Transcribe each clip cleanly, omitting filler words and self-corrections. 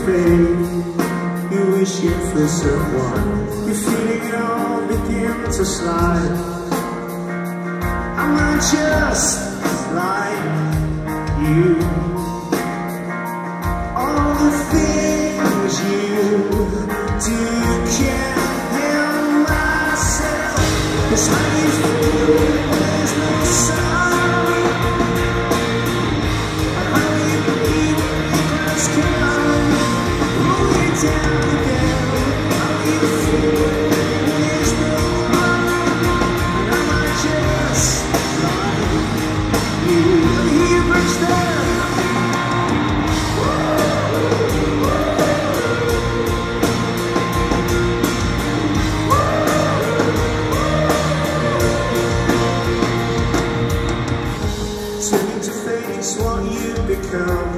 fade. You're wishing for someone. You're feeling it all begin to slide. I'm not just like you. All the things you do can't help myself. It's how you feel when there's no sun. How you believe when the clouds come, pull you down again. How you feel when there's no one. And I'm not just like you. He breaks down. Turning to face what you become.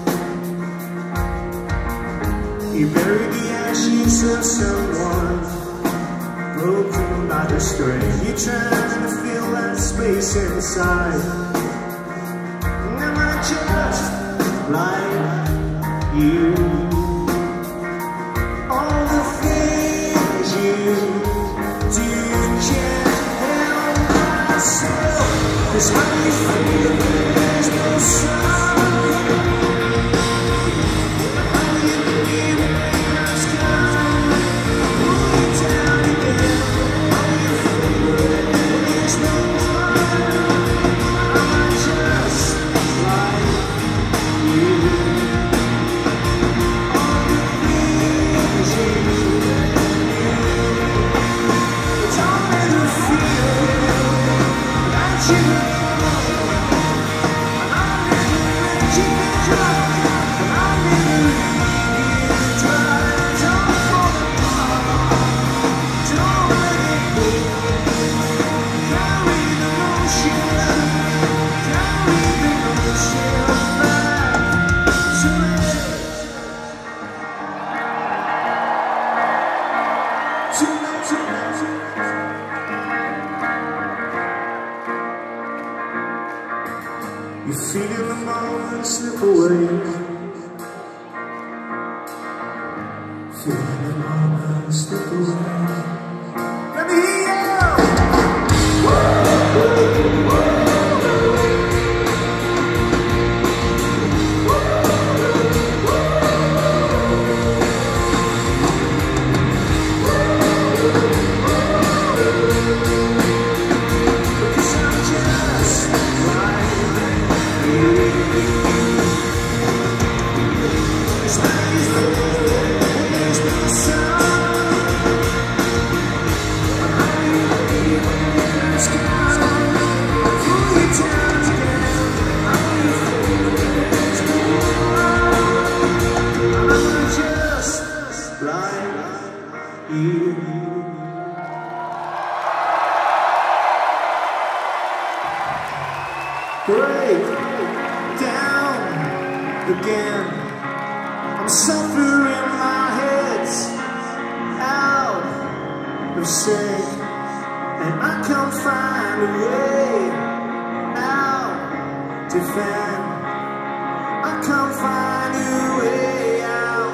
You bury the ashes of someone broken by the strain. You're trying to fill that space inside. Am I just like you? All the things you do can't help myself. It's how you feel when there's no sun. How you believe when the clouds come, pull you down again. How you feel when there's no one. I'm not just like you. All the things you do, don't ever feel that you. You feel the moment slip away. Feel the moment slip away. Let me hear you! Because I'm just like you. It's how you feel when there's no sun. How you believe when the clouds come, pull you down again. How you feel when there's no one. I'm just like you. Break down again. I'm suffering, my head's out of sync, and I can't find a way out. Defend, I can't find a way out.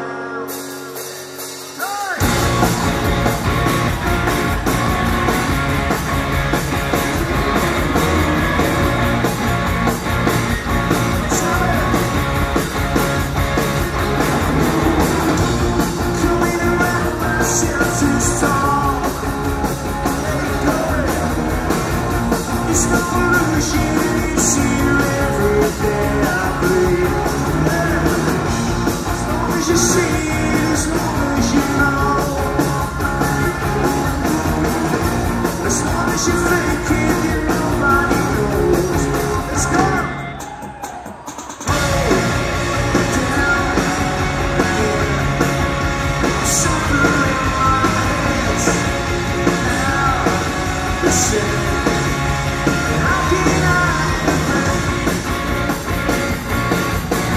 It's no illusion, it's here every day I breathe. As long as you see it, as long as you know, as long as you think it, then nobody knows. Let's go! Break down again. I'm suffering, my head's out the same. How can I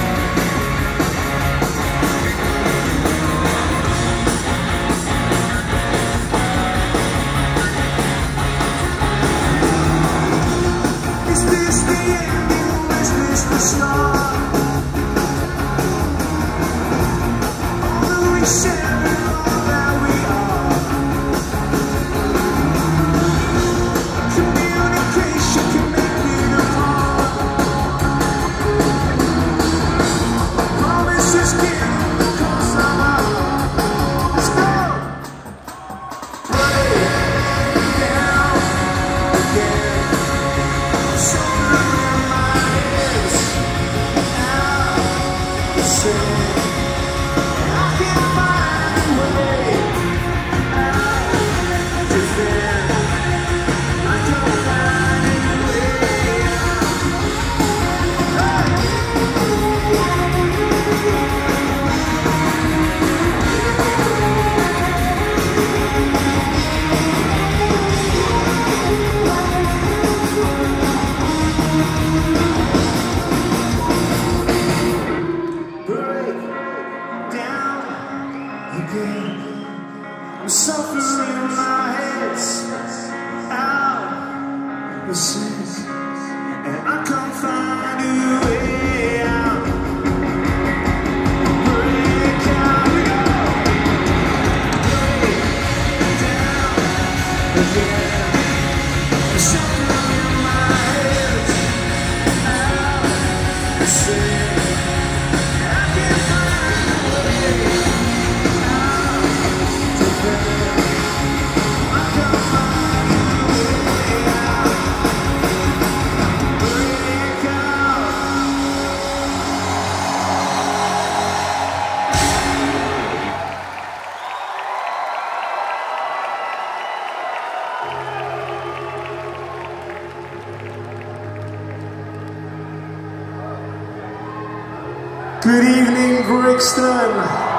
Good evening, Brixton.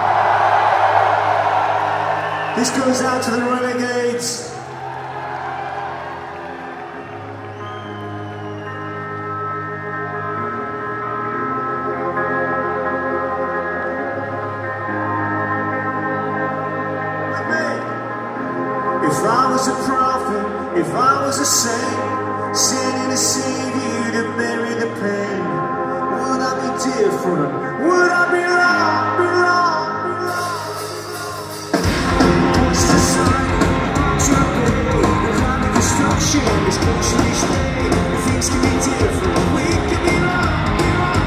This goes out to the Renegades. If I was a prophet, if I was a saint, sending to save you to bury the pain, would I be different? Would I be wrong? Be wrong? Be wrong? What's the sign? To obey. The climate destruction is close to each day. Things can be different. We can be wrong. Be wrong.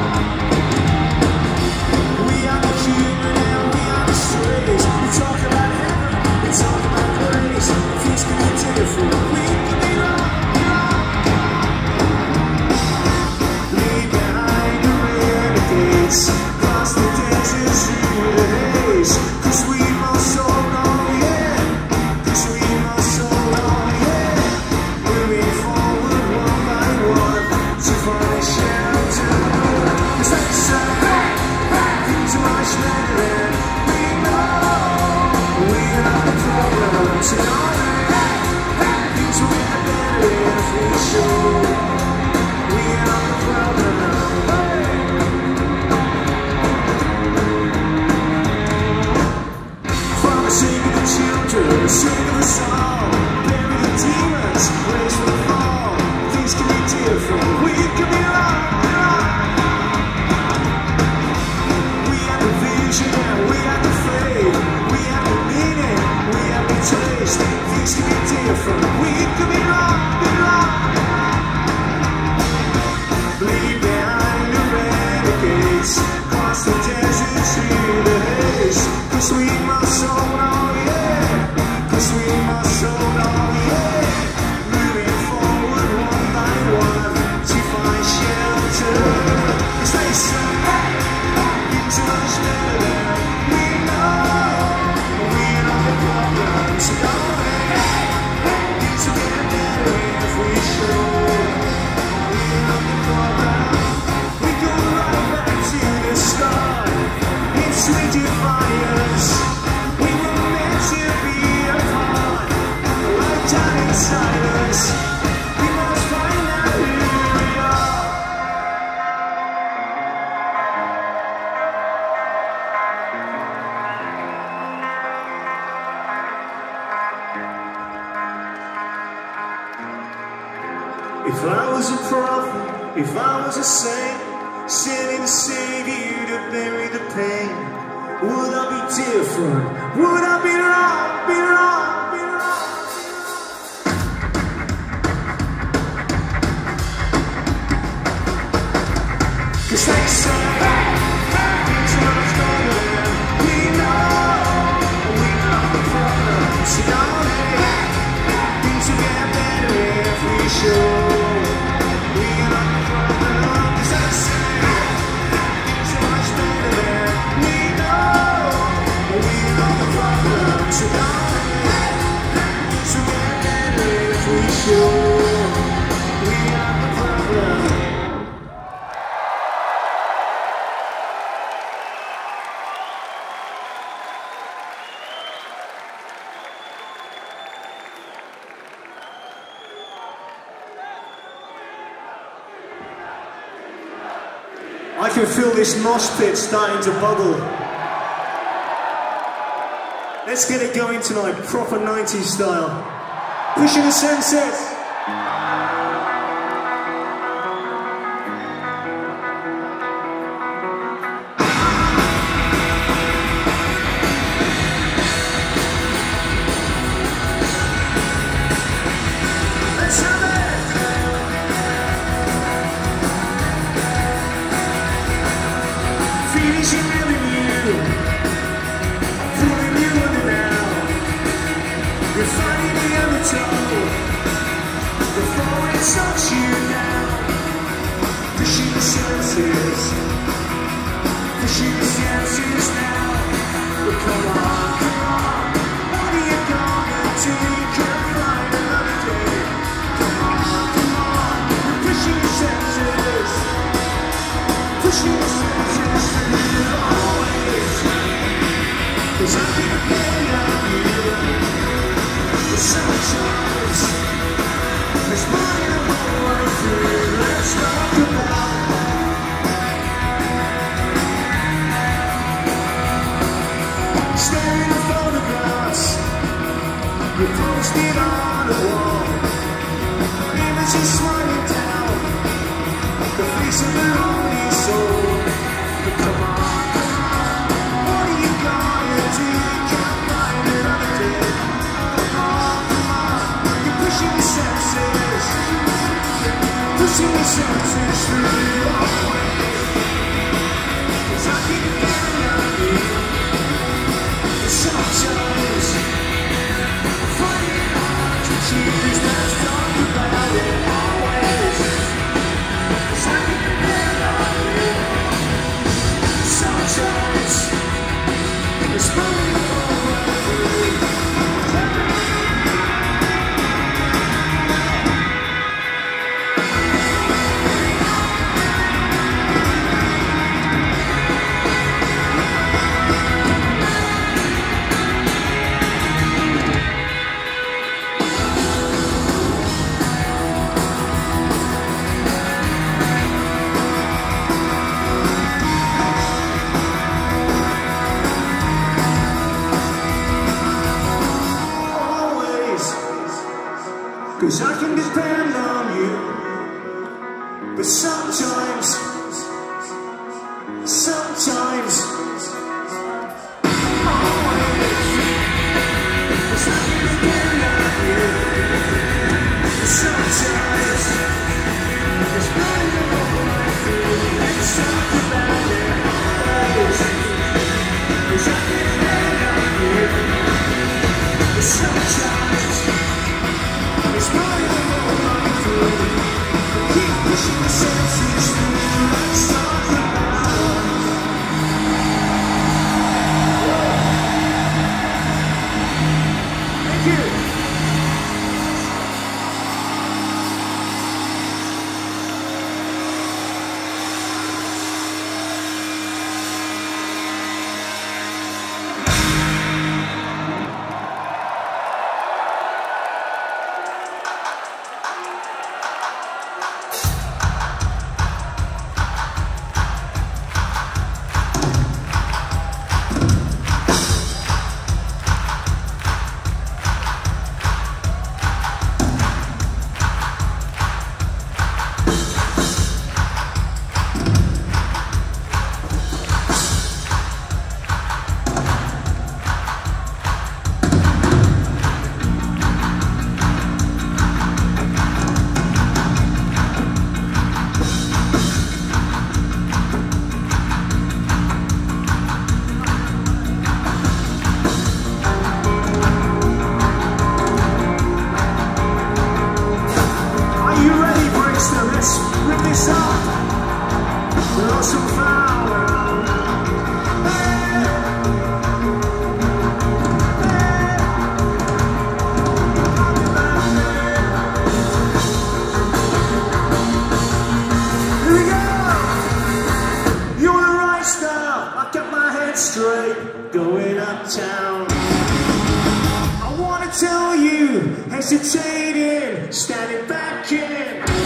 We are the human and we are the strays. We talk about heaven. We talk about grace. Things can be different. We can be wrong. Be wrong. Leave behind the renegades. Cross the desert through the haze. 'Cause we must all know, yeah. 'Cause we must all know, yeah. Moving forward one by one to find shelter. 'Cause they say things are much better than we know. We are the problem tonight. Things will get better if we show. We are the problem. Sing of the children, sing of the song, bury the demons, raise from the fall. Things can be different, we can be wrong, wrong. We have the vision and we have the faith. We have the meaning, we have the taste. Things can be different, we can be wrong, wrong. Leave behind the renegades, cross the desert to the haze. 'Cause we must all know, yeah. 'Cause we must all know, yeah. Moving forward one by one to find shelter. 'Cause they say things are much better than we know. We are the problems, don't they? Things will get better if we show. We are the problem. We go right back to the start. It's sweet defiance. We were meant to be apart. Right down inside us. We must find out who we are. If I was a prophet, if I was a saint, sending to save you to bury the pain, would I be different? Would I be wrong? Be wrong? Be wrong? 'Cause they say things are much better than we know. We are the problems, don't they? Things will get better if we show. We are the problem. 'Cause they say things are much better than we know. We are the problem tonight. Things will get better if we show. We are the problem. I can feel this mosh pit starting to bubble. Let's get it going tonight, proper 90s style. Pushing the sunset. Let's have it. Feelings you never knew, pulling you under now. You're finding the undertow before it sucks you down. Pushing the senses, pushing the senses now. But come on, come on, what are you gonna do? You can't find another day. Come on, you're pushing the senses, pushing the senses. the face of their only soul. But come on, what are you gonna do? You can't find another day. Come on, you're pushing the senses, pushing the senses through your way. 'Cause I keep getting on you. Sometimes I find it hard to choose. Let's talk about it always. 'Cause I keep getting on you. Sometimes it's running away. Cause I can depend on you. But sometimes always, 'cause I can depend on you. But sometimes it's running away through. Let's talk about it always. 'Cause I can depend on you. But sometimes it's running away through. Keep pushing the senses through. Let's talk about it. Thank you. Let's rip this up. Throw some flour on. Here we go. You wanna ride style? I got my head straight, going uptown. I wanna tell you, hesitating, standing back in.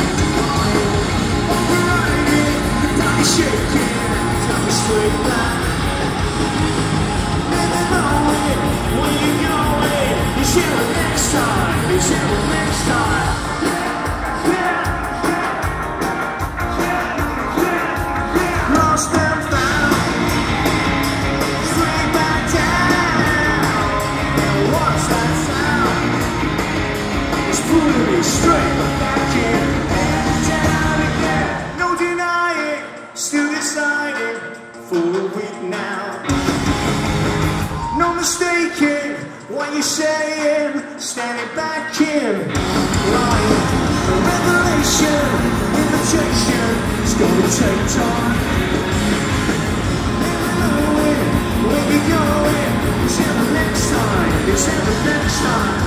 Shaking, tell me straight back. Never knowing when you're going. You share it next time. You share it next time. Lost and found. Straight back down. And what's that sound? It's pulling me straight back in. And down again. No denying. Still deciding for a week now. No mistaking what you're saying. Standing back in line. A revelation, invitation. It's gonna take time. Never knowing where you're going. It's ever next time. It's ever next time.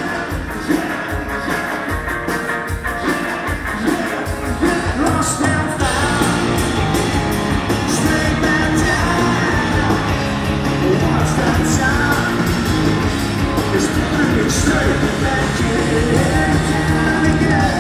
Lost and found. Straight back down. What's that sound? It's pulling me straight back in. Down again.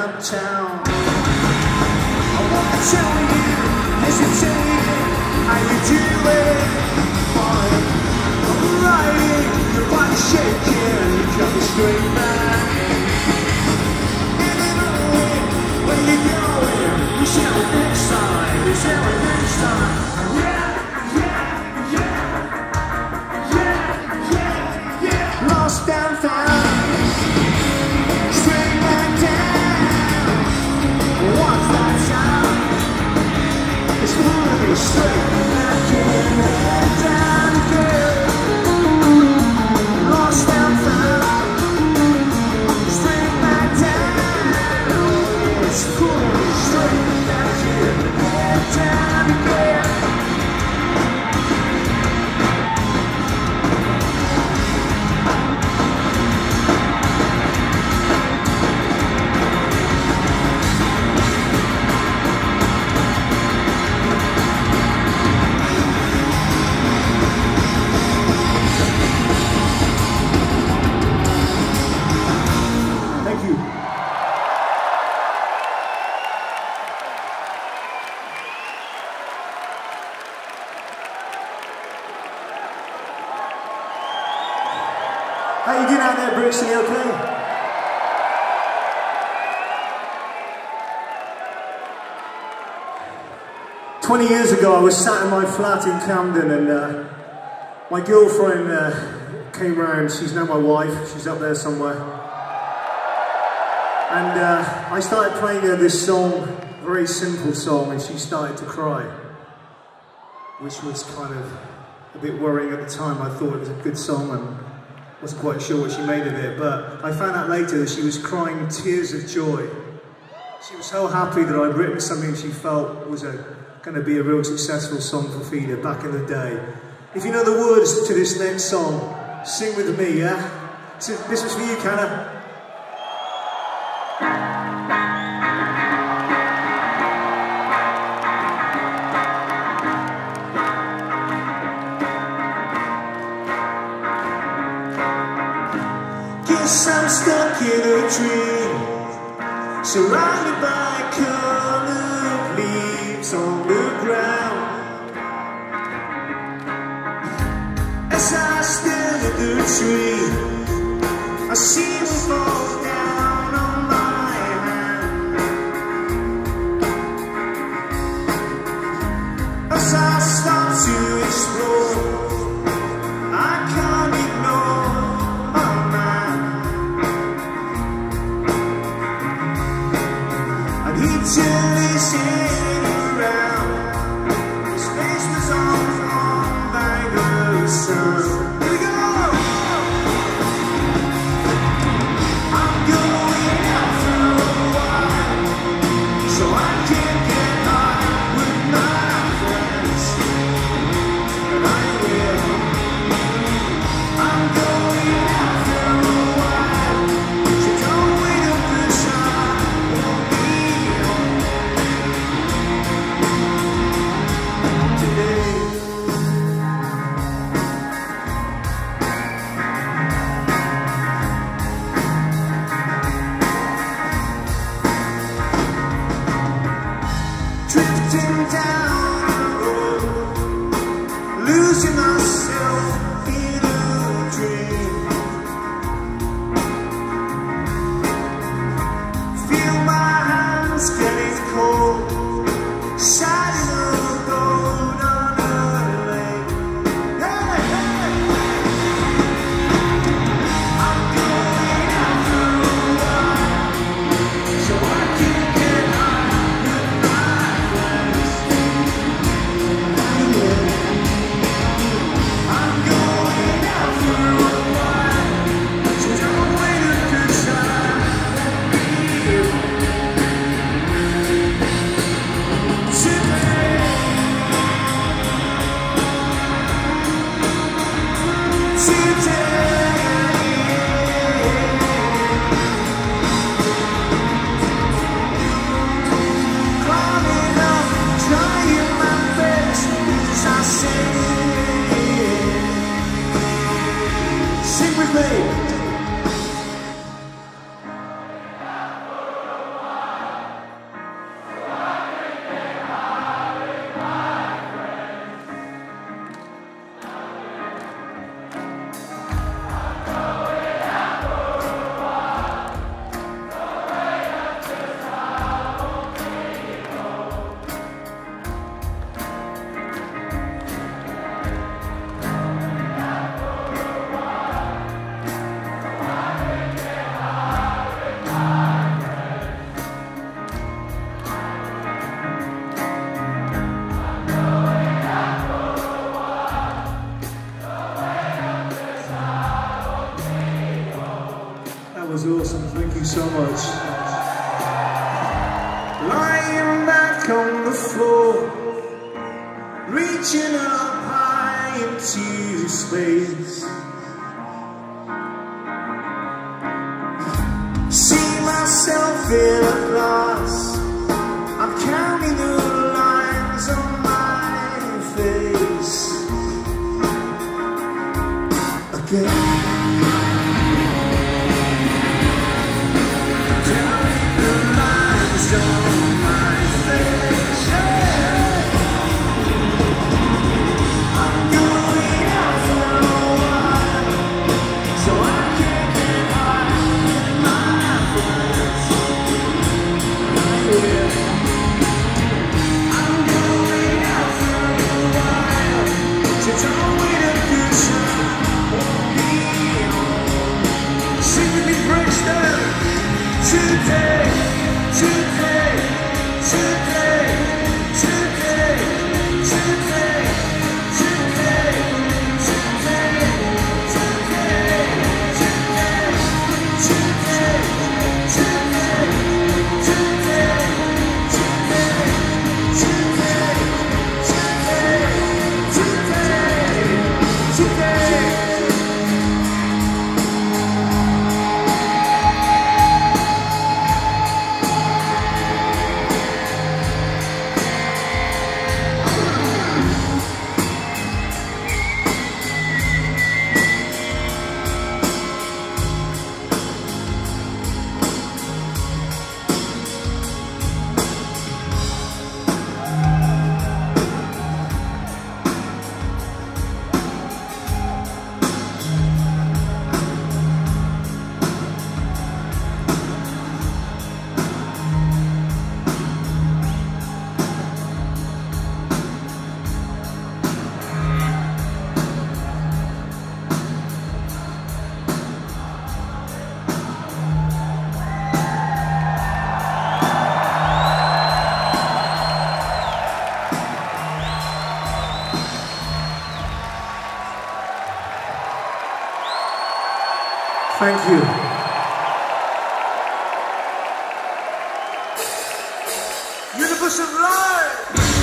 downtown. I wanna tell you, hesitate, how you doing? Fine. I'm riding, your body shaking, you got me straight back. Anyway, where you going? We shall it next time, we shall it next time. Lost and found, straight back down. What's that sound? It's moving straight back in, down again. Lost and found, straight back down. It's moving straight back in, down again. How you doing out there, Brixton? You okay? "20 years ago, I was sat in my flat in Camden, and my girlfriend came round. She's now my wife. She's up there somewhere. And I started playing her this song, a very simple song, and she started to cry, which was kind of a bit worrying at the time. I thought it was a good song and wasn't quite sure what she made of it, but I found out later that she was crying tears of joy. She was so happy that I'd written something she felt was going to be a real successful song for Feeder back in the day. If you know the words to this next song, sing with me, yeah? So this was for you, Canna. Guess I'm stuck in a dream, surrounded by colored leaves on the ground. As I stand at the tree, I see them fall down on my hand. As I start to explore, I can't ignore my mind. And he turned his head around, his face was all warmed by the sun. Here we go! I'm going out for a while, so I can get high with my friends. And I will. I'm going out for a while, so don't wait up the time. Won't be home today. Drifting down the road, losing myself in a dream. Feel my hands getting cold, shining a gold on a lake. Hey, hey! I'm going out for a while, so I can get high with my friends. I will. I'm going out for a while, so don't wait a good time. Sing with me. was awesome. Thank you so much. Lying back on the floor, reaching up high into space. See myself in a glass. I'm counting the lines on my face again. Thank you. Universe of Life!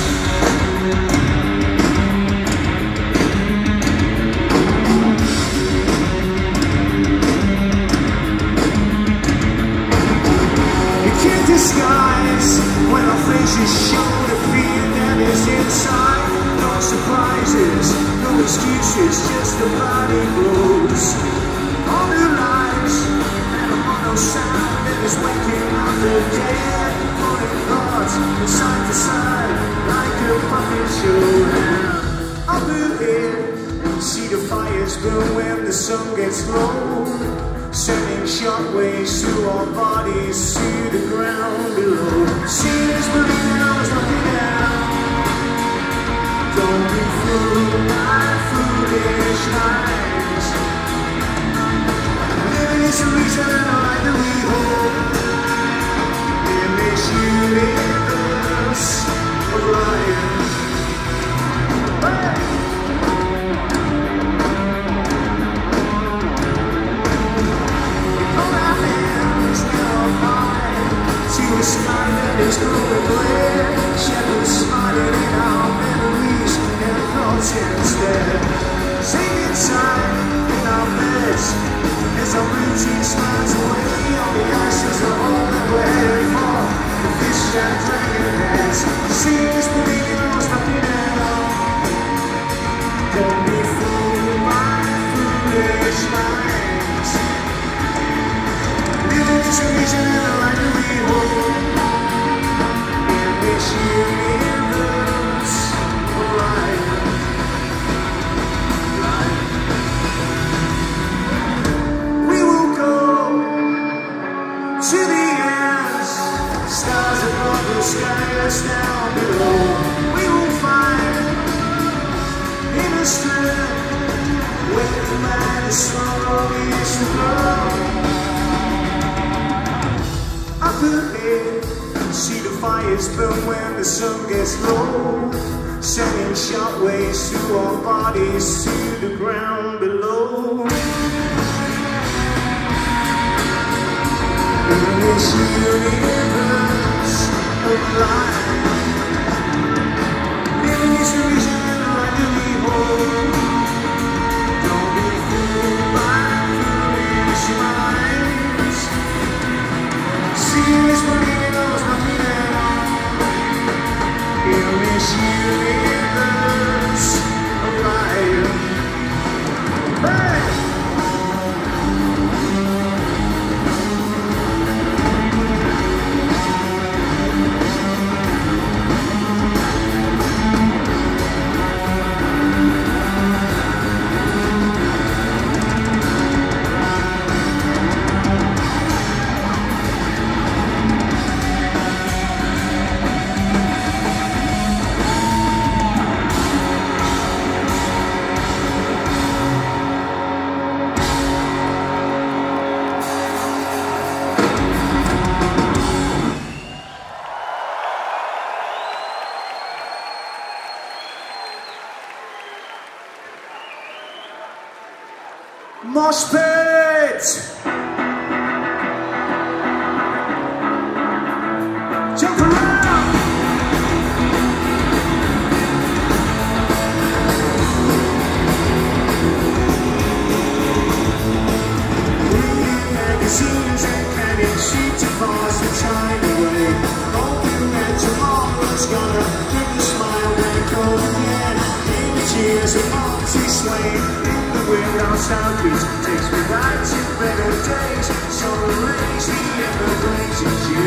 You can't disguise when our faces show the fear that is inside. No surprises, no excuses, just the body blows. All new lives, and a mono sound that is waking up the dead, pulling thoughts from side to side like a puppet show. I'll move here, see the fires burn when the sun gets low, sending shockwaves through our bodies to the ground below. See us believing I was looking down. Don't be fooled by foolish minds. It's a reason I like that we hold in this universe of life. Hold our hands now high to a sky that is growing clear. Shadows smiling in our memories and thoughts instead. Sing inside in our beds. As our routine slides away, all the ashes are all that we're heading for. The fish and dragon heads. See us believing I was looking out. Don't be fooled by foolish minds. Living is a reason and a light that we hold in this universe of life. To the ends, stars above the sky, us down below. We will find inner strength where the man is strong is to grow. Up ahead, see the fires burn when the sun gets low, sending shockwaves through our bodies to the ground below. this universe of life. Living is the reason I do behold. Don't be fooled by foolish minds. Seeing is believing knows nothing at all. In this universe of life. Hey! Mosh pit! Jump around! Reading magazines and canning sheets across the time away. Hoping that tomorrow's gonna bring a smile back home again. Images of Monty Swain. Without selfies, takes me back to better days. So raise the evergreens you.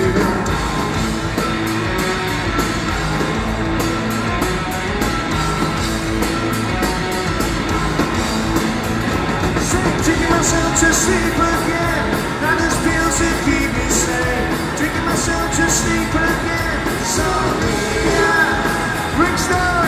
Taking myself to sleep again. Now there's pills to keep me sane. Taking myself to sleep again. Sorry, Brixton.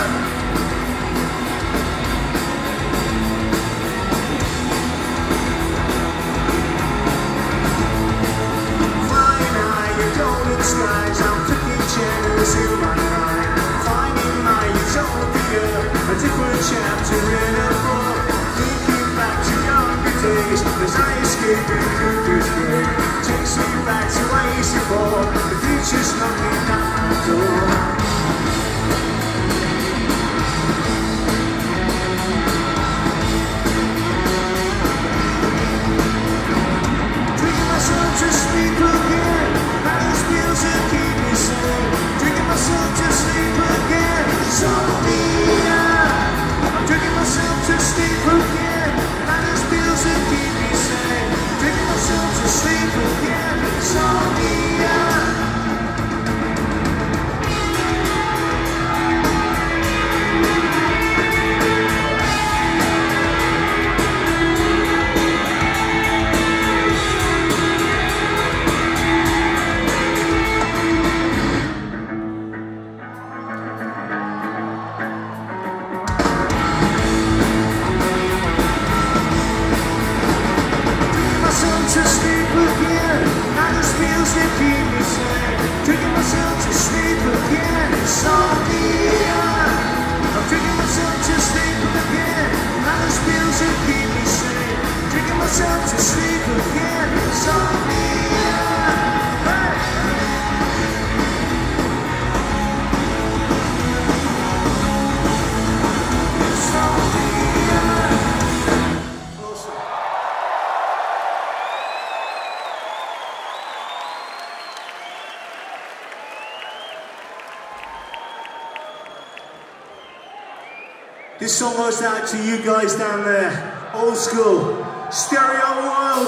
Skies, I'm picking channels in my mind, finding my utopia, a different chapter in a book, thinking back to younger days, as I escape in Cooper's grave, takes me back to '84, the future's knocking at my door. Taking myself to sleep again. To keep me safe, drinking myself to sleep again. Insomnia. I'm drinking myself to sleep again. Now there's pills to keep me safe, drinking myself to sleep again. Insomnia. To sleep again, now there's pills that keep me safe. Drinking myself to sleep again, insomnia. I'm drinking myself to sleep again, now there's pills that keep me safe. Drinking myself to sleep again, insomnia. Hey! Insomnia. Awesome. This song goes out to you guys down there, old school, stereo world.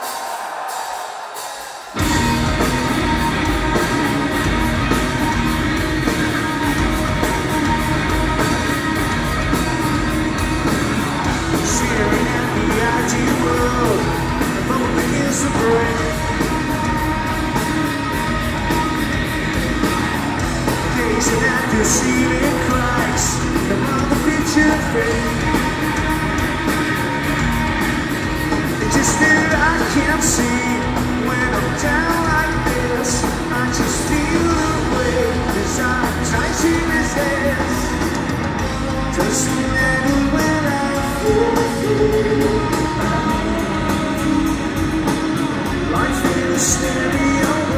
Staring at the ideal world, the moment begins to break. Gazing at the ceiling cracks, the picture fade. It's just that I can't see when I'm down like this. I just feel the weight as I'm trying to resist. Doesn't matter when I feel life in a stereo.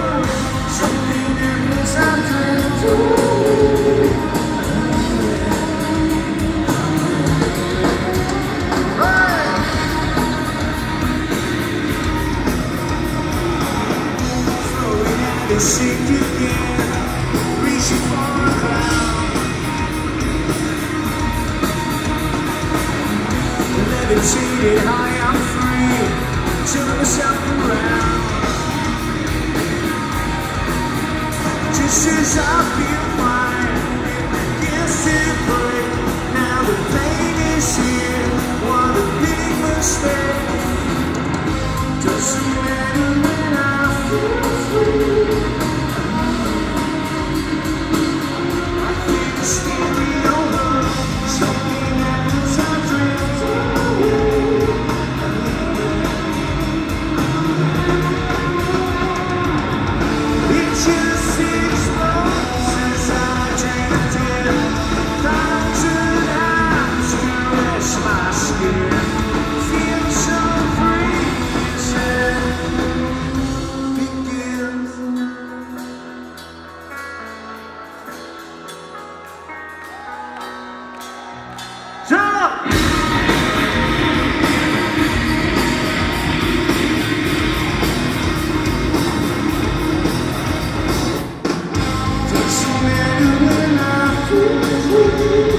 I'm free, turn myself around. Just as I feel fine, it begins to break. Now the pain is here, what a big mistake. Doesn't matter when I feel free. I feel the stereo hum, something happens, I drift away. It just explodes as I drift in. 1,000 eyes caress my skin. Feel so free as it begins. Jump! Doesn't matter when I feel free.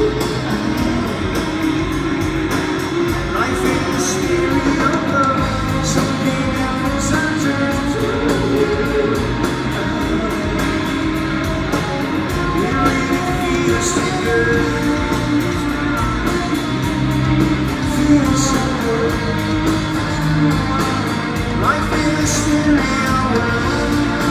Life in the stereo hum, something happens, I drift away. It really feels so good. Feels so good. Life in the stereo hum.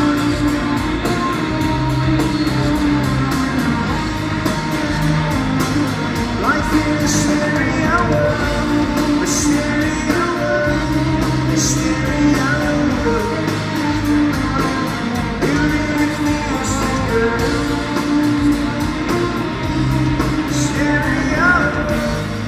Life in the stereo world, the stereo world, the stereo world. It really feels so good. Stereo world.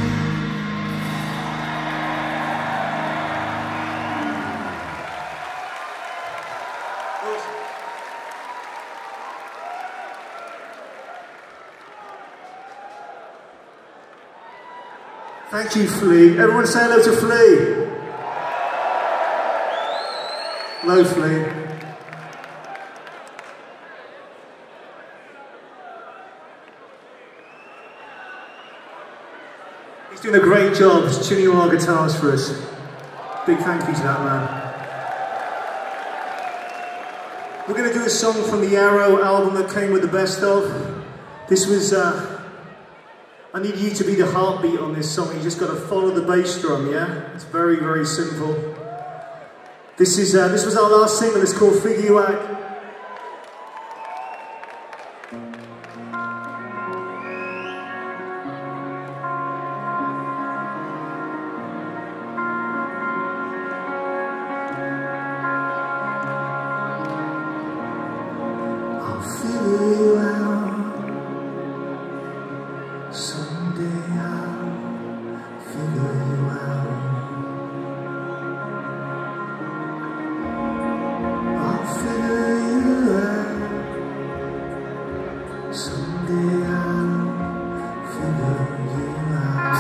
Thank you, Flea. Everyone say hello to Flea. Hello, Flea. He's doing a great job tuning all our guitars for us. Big thank you to that man. We're going to do a song from the Arrow album that came with the best of. This was I need you to be the heartbeat on this song. You just got to follow the bass drum, yeah? It's very, very simple. This was our last single. It's called Figure You Out. I'll figure you out. Someday I'll figure you out. I'll figure you out. Someday I'll figure you out.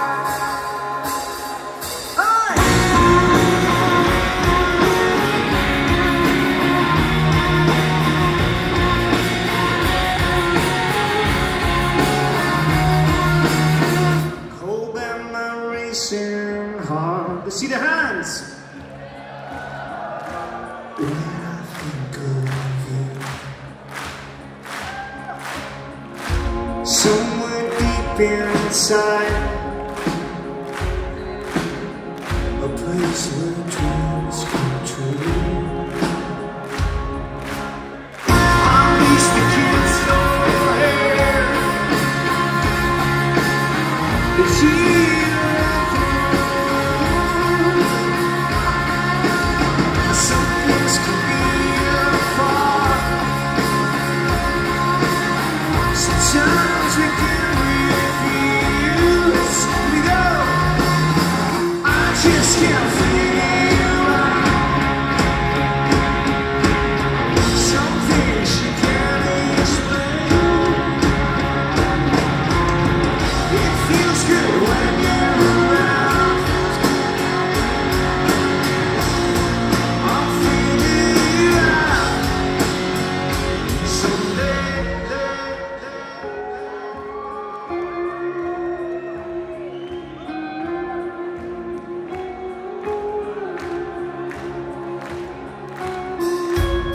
Hard. Let's see the hands. When I think of you, somewhere deep inside, a place where dreams come true. At least the kids don't care. It's here. Sometimes we can refuse. We go. I just can't figure you out. Some things you can't explain. It feels good when you're around. I'll figure you out someday.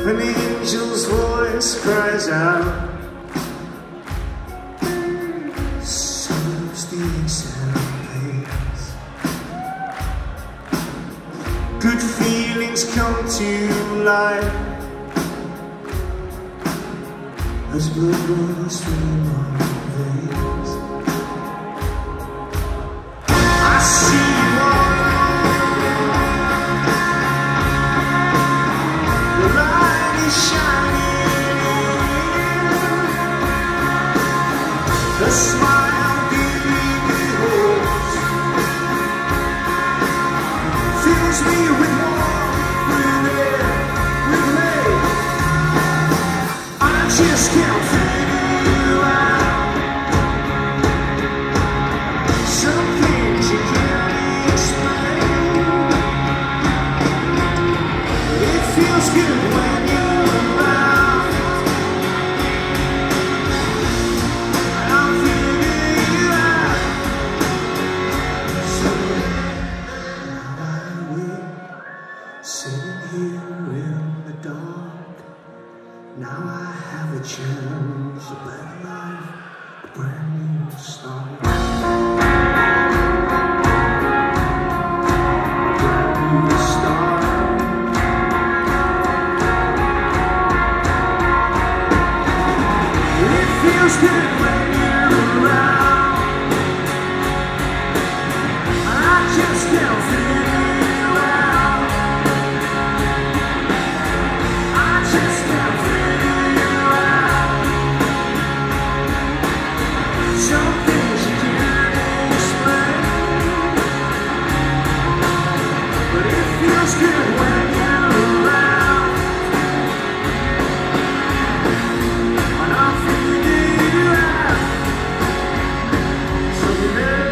An angel's voice cries out, soothes the exhale pains. Good feelings come to life as blood runs through my veins. I see you all. The light is shining. The smile beholds fills me with warmth, with love. I just can't figure you out. Some things you can't explain. It feels good when you're around. I'll figure you out. So now I will, sitting here in the dark. Now I have a chance, a better life, a brand new start. Brand new start. It feels good when you're around. I just can't figure you out. I just can't figure you out. Some things you can't explain, but it feels good when you're around. And I'll figure you out someday.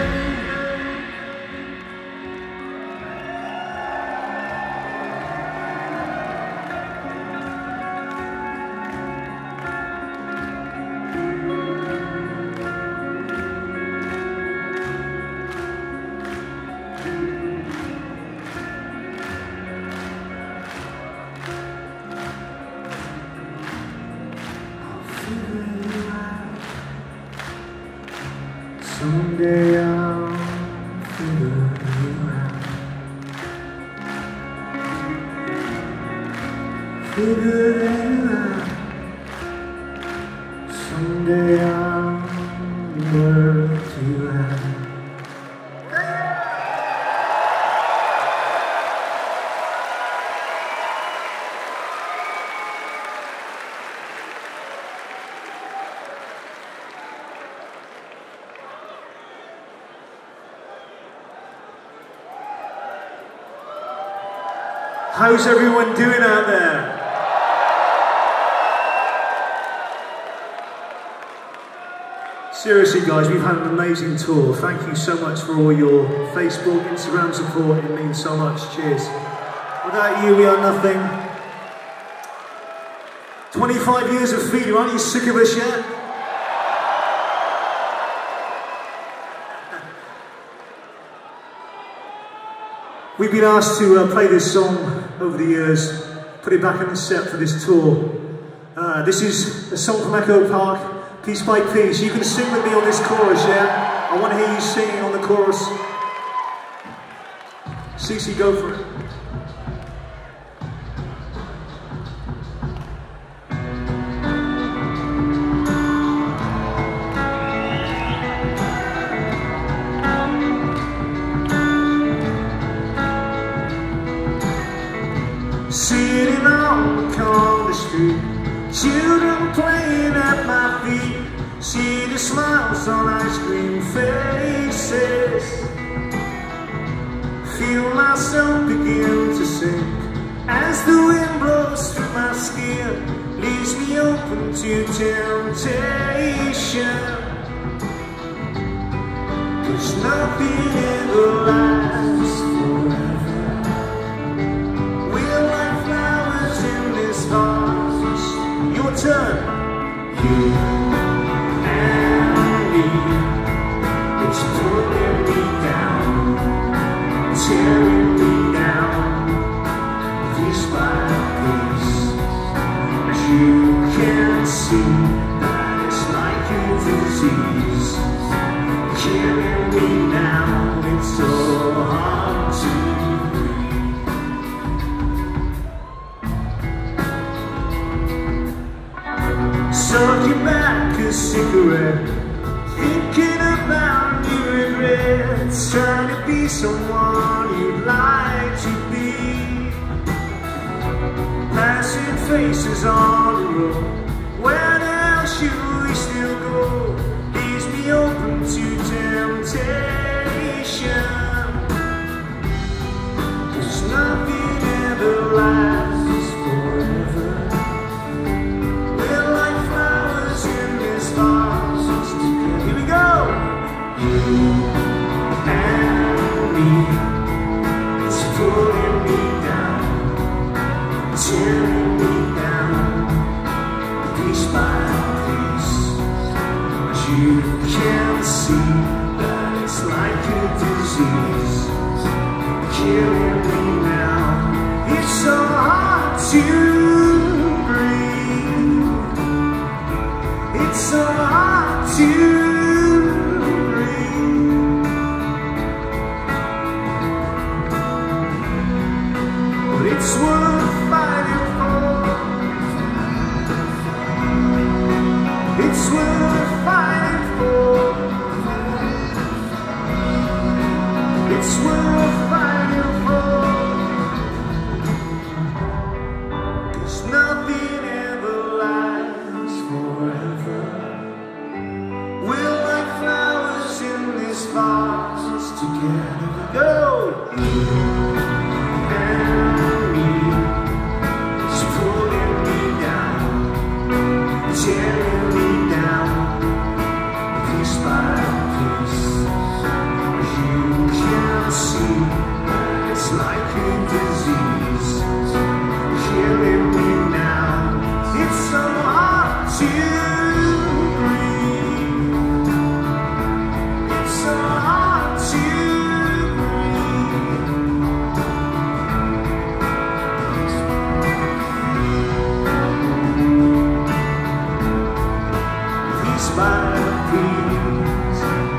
Someday I'll figure you out. Figure you out. Someday I'll work you out. How's everyone doing out there? Seriously guys, we've had an amazing tour. Thank you so much for all your Facebook, Instagram support. It means so much. Cheers. Without you, we are nothing. 25 years of Feeder, aren't you sick of us yet? We've been asked to play this song over the years, put it back in the set for this tour. This is a song from Echo Park, Piece by Piece. You can sing with me on this chorus, yeah? I want to hear you singing on the chorus. Cece, go for it. Sitting on the corner street, children playing at my feet. See the smiles on ice cream faces. Feel myself begin to sink as the wind blows through my skin, leaves me open to temptation. 'Cause nothing ever lasts forever. We're like flowers in this vase. Your turn. You and me. It's pulling me down, tearing me down, piece by piece. might be someone you'd like to be. Passing faces on the road, where else should we still go? Please be open to temptation, 'cause nothing ever lasts forever. We're like flowers in this vase together. Here we go! You and me, it's pulling me down, tearing me down, piece by piece. But you can see that it's like a disease, killing me now. It's so hard to breathe, it's so hard to it's worth fighting for. It's worth fighting for. It's worth fighting for. 'Cause nothing ever lasts forever. We're like flowers in this vase together. Go! Tearing me down, piece by piece. You can see that it's like a disease, killing me now. It's so hard to breathe, it's so hard to by peace.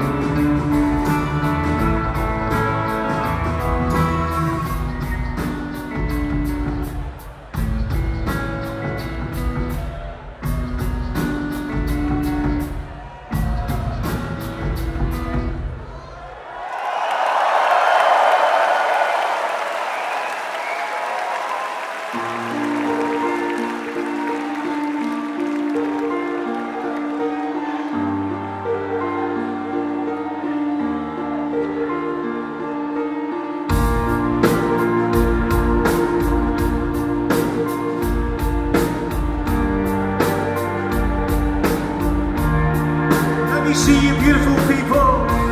See you beautiful people.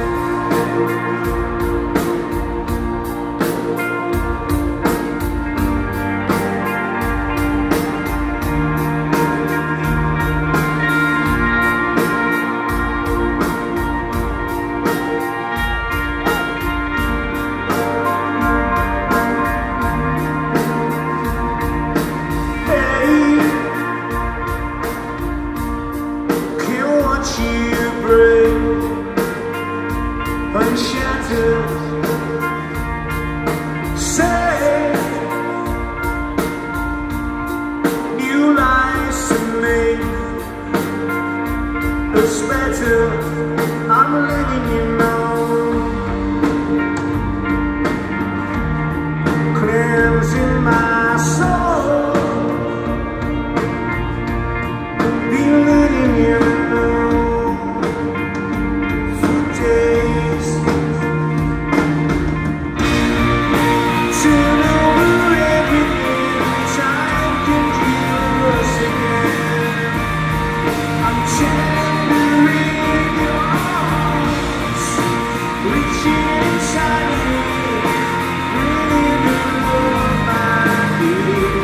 Unshattered, safe, new lives to make us better. I'm living, you know, cleansing my soul, be letting you know. Inside of me, really love my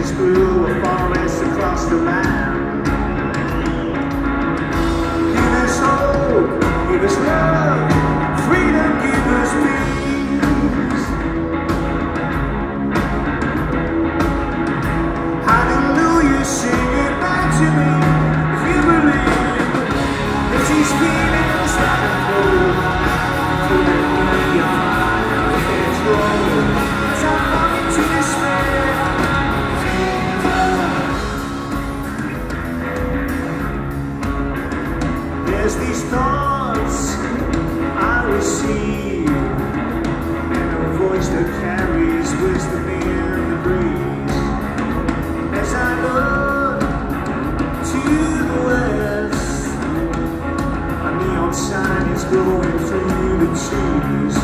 His blue, a forest across the land. Give us hope, give us love, freedom, give us peace. Hallelujah, sing it back to me if you believe that these feelings that are cold couldn't be out of control. As I fall into despair, there's these thoughts I receive, and a voice that carries wisdom in the breeze. As I look to the west, a neon sign is glowing through the trees.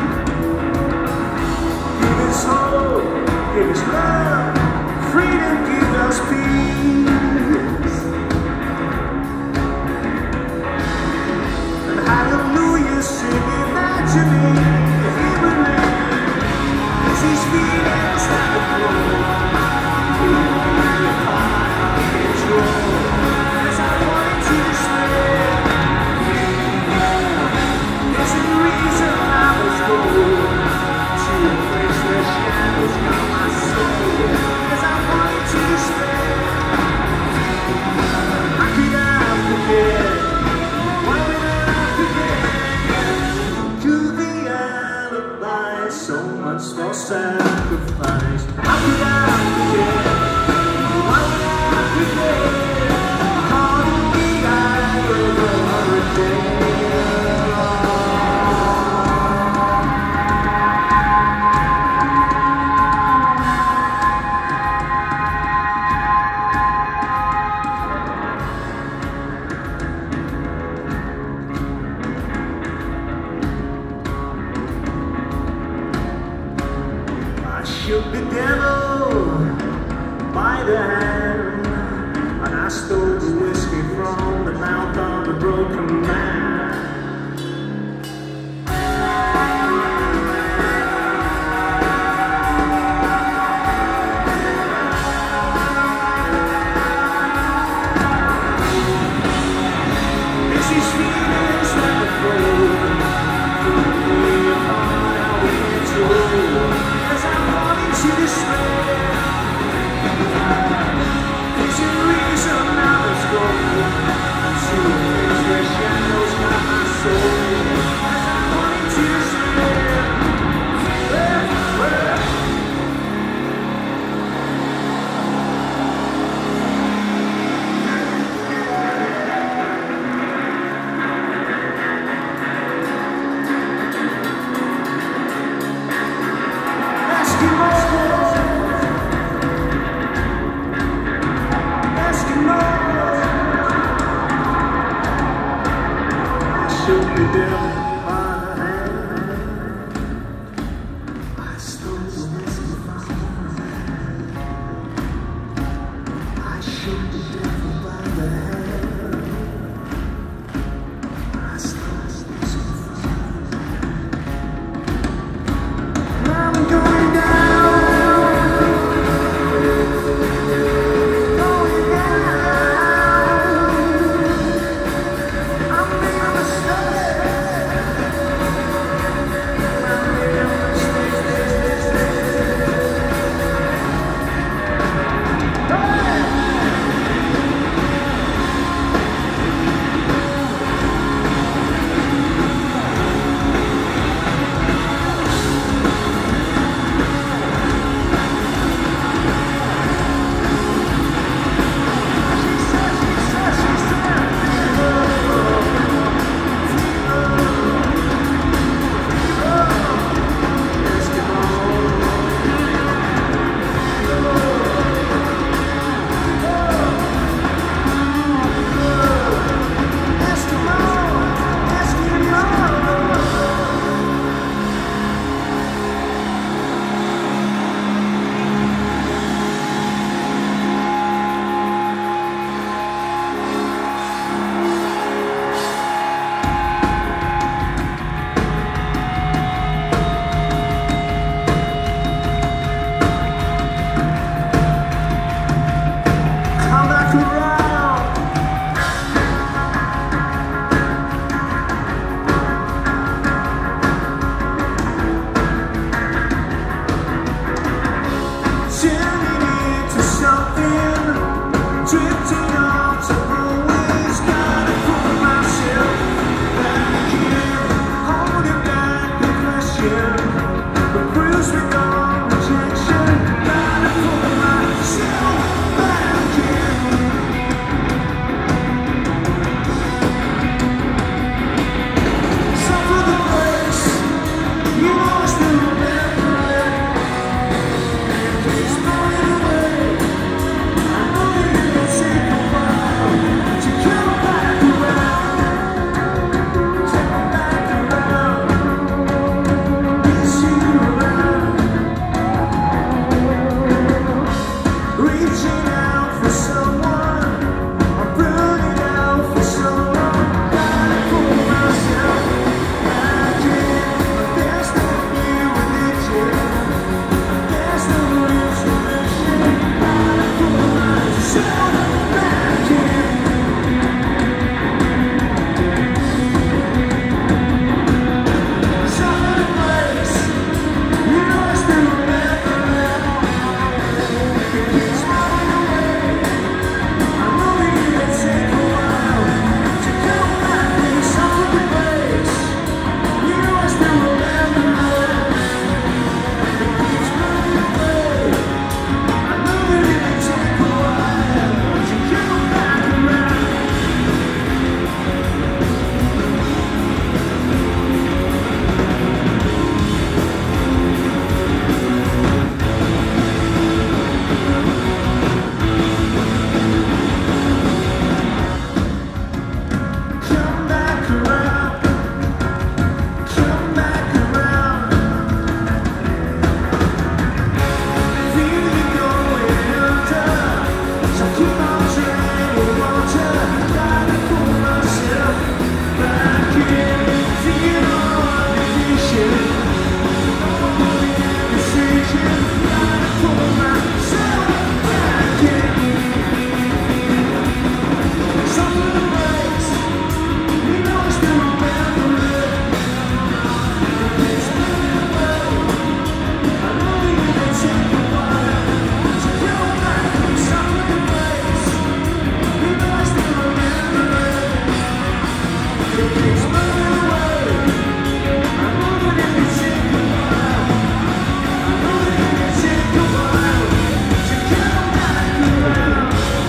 Give us hope, give us love, freedom, give us peace. And hallelujah, sing it back to me if you believe. It's these feelings that will grow. As I fall into despair, there's a reason I was born, to a place where shadows got my soul. As I fall into despair, how could I forget? Why would I forget? To the alibi, so much for sacrifice. How could I forget? Why would I forget? Caught in the eye of a day. I shook the devil by the hand, and I stole the whiskey from the mouth of a broken man. This is feelings that were frozen, couldn't be apart, how we control. As I fall into despair, there's a reason I was going. reaching out for someone. I'm burning out for someone. Gotta pull myself back in. There's no new religion. There's no intuition. Gotta pull myself back in. Solid place. You know I still remember it. It keeps falling away. I know it can take a while to come back to solid place. You know I still remember it. It keeps falling away. I know that it can take a while to come back around. Come back around. Come back around. Feel you going under. So keep on treading water. Gotta pull myself back in. Feel all the vision. Decision. Gotta pull myself back in. Something breaks. You know I still remember it. It's moving away. I know that it may take a while to come back to something breaks. You know I still remember it. It keeps moving away. I know that it may take a while. I know that it may take a while to come back around.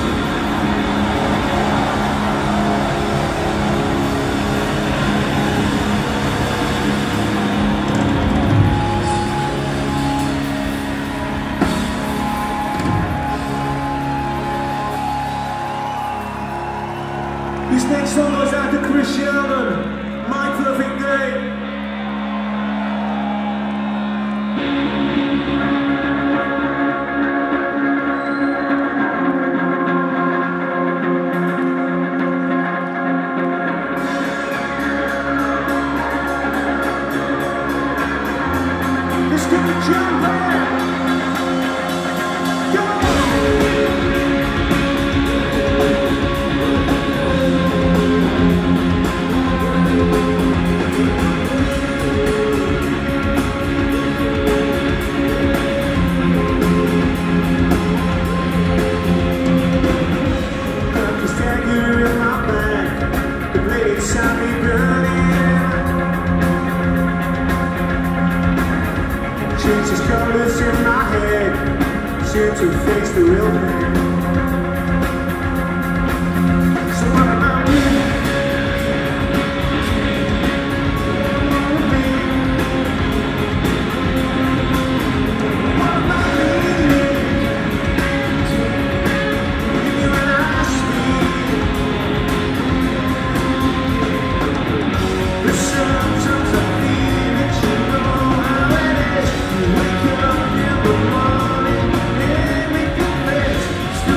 This next song goes out to Chris Sheldon, My Perfect Day. Let's get the jump back. Go! Purpose dagger in my back, the blade inside me burning. Changes colors in my head, seem to face the real man. So what about me? What about me? You and I speak. But sometimes I feel that you know how it is. You wake up in the morning and make your face.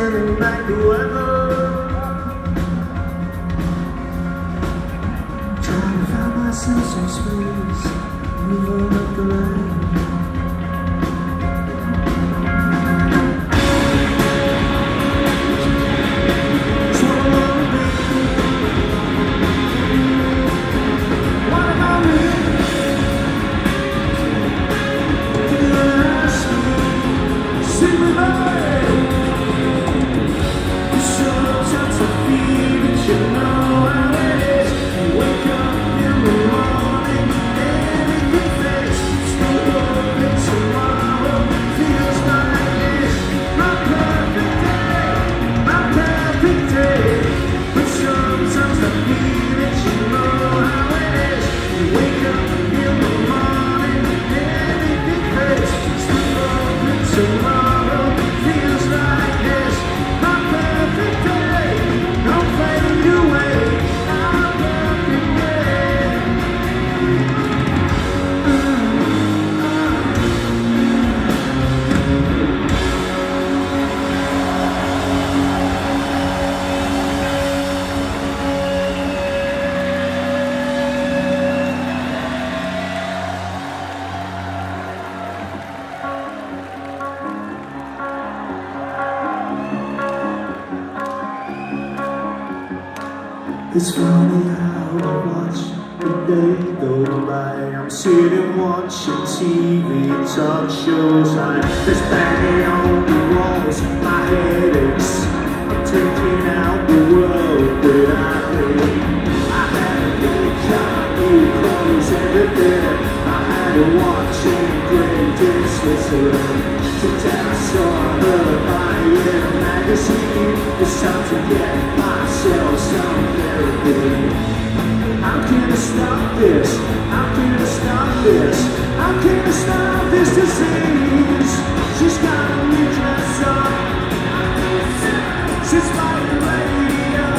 turning back the weather. Trying to find myself some space, move on up the line. It's funny how I watch the day go by. I'm sitting watching TV, talk shows. I'm just banging on the walls, my head aches. I'm taking out the world that I hate. I had a good job, new clothes, everything. I had to watch it great in Switzerland. Today I saw her buying a magazine. It's time to get myself some therapy. How can I stop this? How can I stop this? How can I stop this disease? She's got a new dress on. She's by the radio.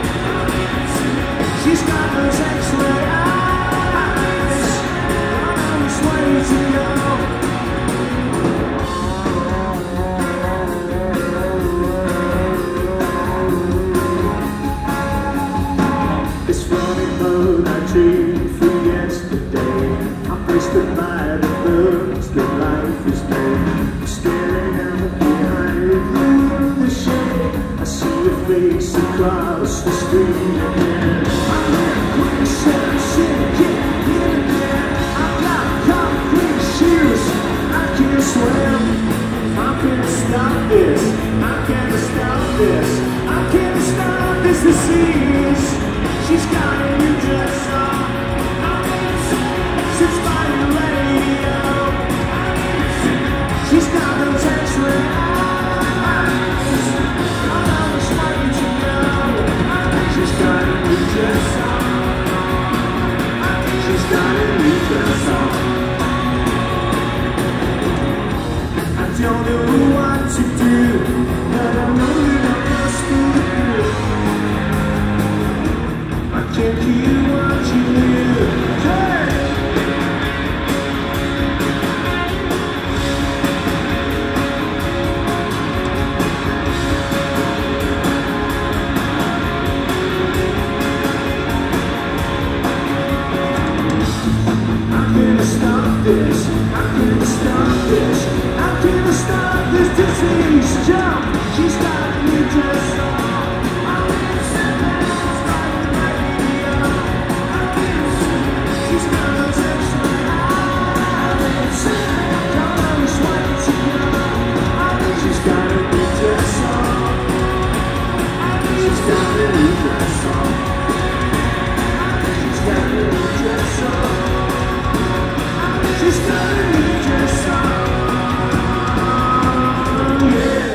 She's got those X-ray eyes. I know which way to go. For yesterday, I'm wasted by the birds that life is made. I'm staring out behind the shade. I see your face across the street again. I'm here, quick, shaking here and there. I've got concrete shoes, I can't swim. How can I stop this? How can I stop this? How can I stop this disease? She's got a new dress on. Sits by the radio. She's got those X-ray eyes. I know which way to go. She's got a new dress on. She's got a new dress on. I don't know what to do, but I know that I must be here. I can't hear what you do. Hey! This? How can I stop this? How can I stop this disease? Jump! She's got a new dress on. She's got those X-ray eyes. Don't know which way to go. She's got a new dress on. She's got a new dress on. She's got a new dress on. She's got a new dress on, yeah.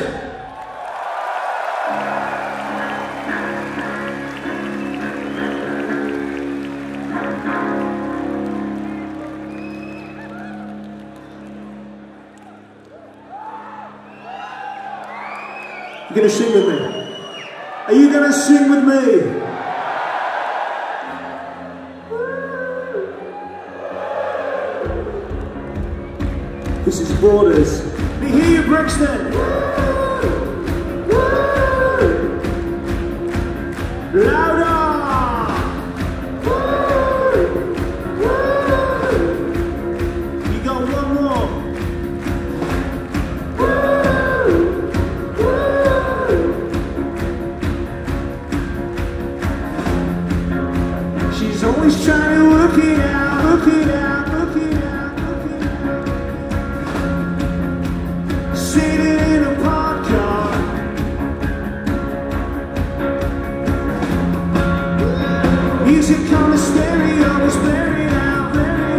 You gonna sing with me? Are you gonna sing with me? This is Borders. We hear you, Brixton. Louder! You got one more. She's always trying to work it out, work it out, work it out, work it out. Sitting in a park car. Music on the stereo is blaring out, blaring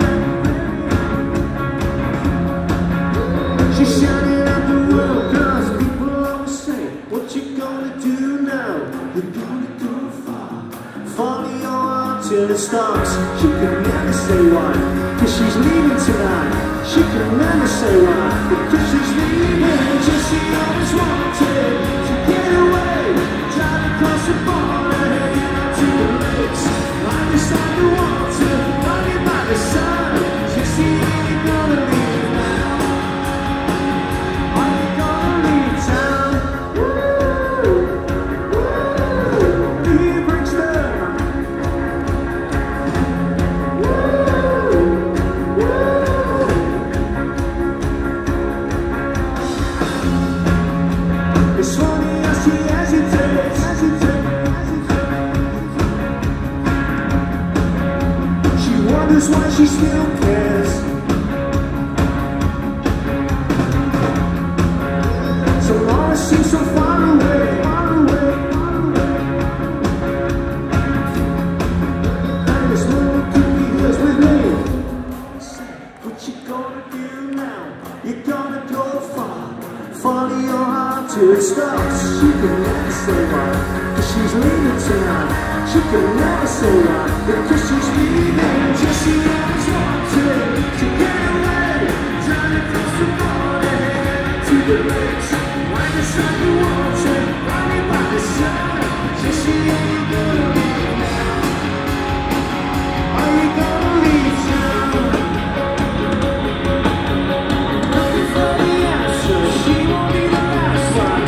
out. She's shouting at the world, cause people always say, what you gonna do now? You're gonna go far. Follow your heart till it stops. She can never say why, cause she's leaving tonight. She can never say why, because she's leaving. Just she always wanted to get away, drive across the border, heading out to the lakes. Right beside the water, running by the sun. Just she ain't gonna leave now. Are you gonna leave town? He breaks down. It's funny as he hesitates, She wonders why she still cares. So Laura seems so far away, far away, far away. And this little cookie lives with me. What you gonna do now? You're gonna go far. Follow your heart till it stops. She can never say why, cause she's leaving tonight. She can never say why, because she's leaving. Just she always wanted to get away, drive across the border, heading to the lakes. Right beside the water, running by the sun. Just she ain't gonna leave now. Are you gonna leave town? Looking for the answer, she won't be the last one.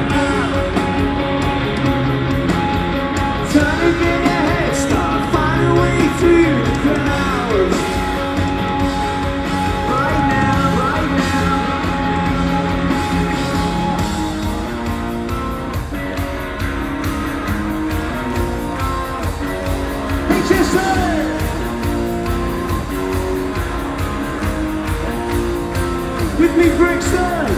Trying to get a head start, find a way through the crowds. Right now, right now. HSA! With me, Brixton!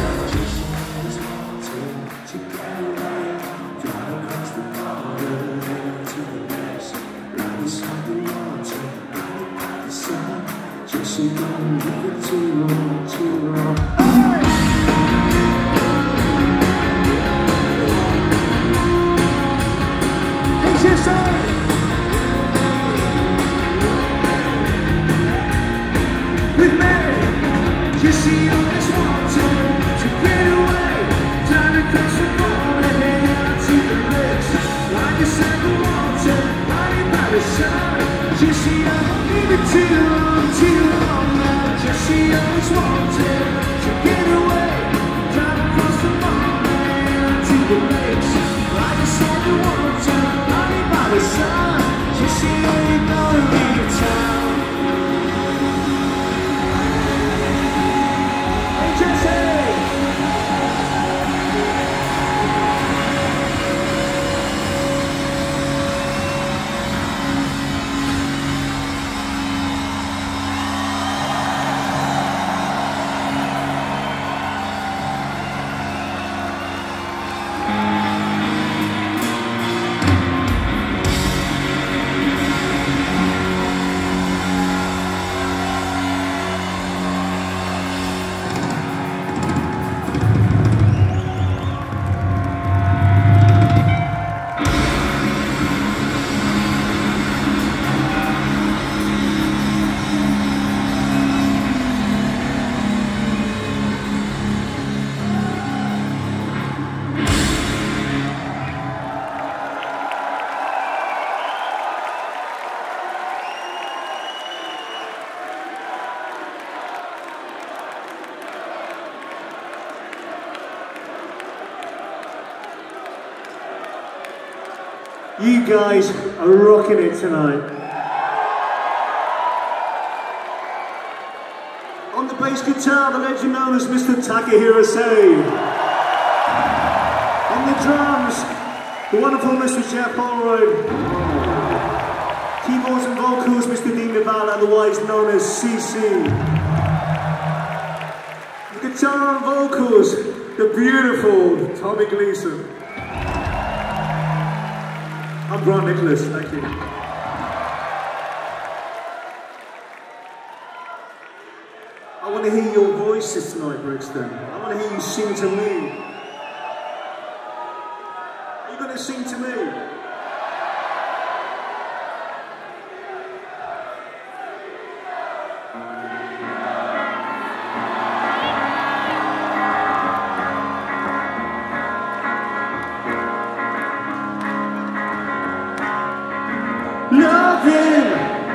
She don't leave it too long, too long. HSA! With me, just she always wanted to get away, drive across the border, heading out to the lakes. Like a circle water, running by the sun. Just she don't leave it too long, too long now. Just she always wanted to get away, drive across the border, heading out to the lakes. Like a circle water, running by the sun. Just she ain't gonna leave town. Just You guys are rocking it tonight. On the bass guitar, the legend known as Mr. Takahiro Sei. On the drums, the wonderful Mr. Jeff Holroyd. Keyboards and vocals, Mr. Dean Naval, otherwise known as CC. The guitar and vocals, the beautiful Tommy Gleason. I'm Grant Nicholas, thank you. I want to hear your voices tonight, Brixton. I want to hear you sing to me. Are you going to sing to me? Loving,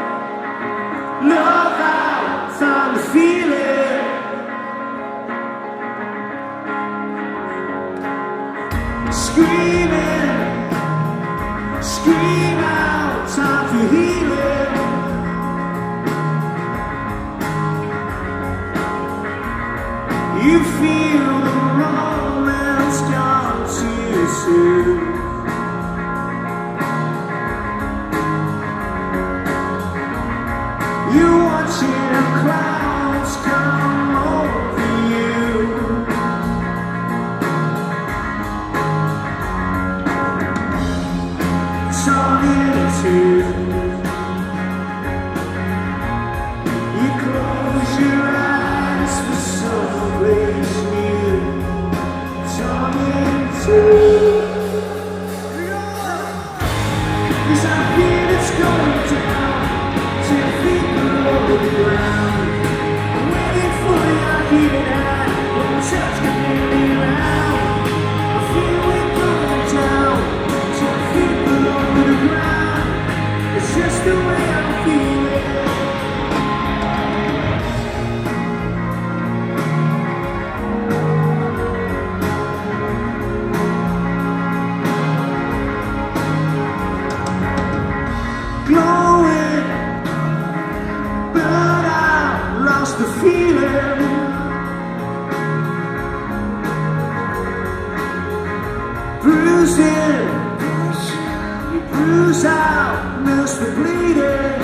love out, time to feel it. Screaming, scream out, time to heal it. You feel the romance gone too soon. You're watching the clouds come over you. Talking to you, close your eyes for someplace new. Talking to, 'cause I feel it's going down. 10 feet below the ground, I'm waiting for your heating eye. One touch can make me round. I feel it going down. 10 feet below the ground. It's just the way I'm feeling. Glowing, but I lost the feeling. Bruising, you bruise out, nurse the bleeding.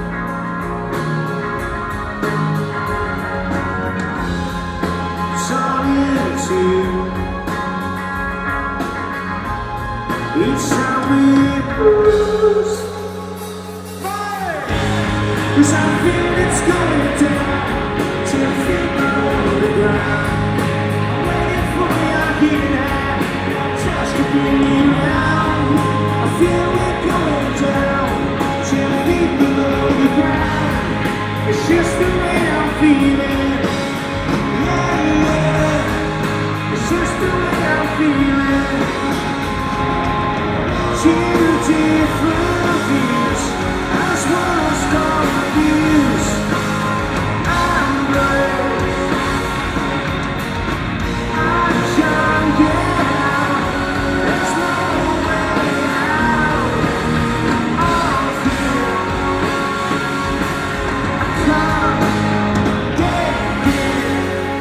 Talking to each time we bruise. 'Cause I feel it's going down. 10 feet below the ground. I'm waiting for your heating eye. One touch to bring me round. I feel it going down. 10 feet below the ground. It's just the way I'm feeling. Yeah, yeah. It's just the way I'm feeling. Two different views. As one was confused. I'm brave. I can't get out. There's no way out of here. I can't get in.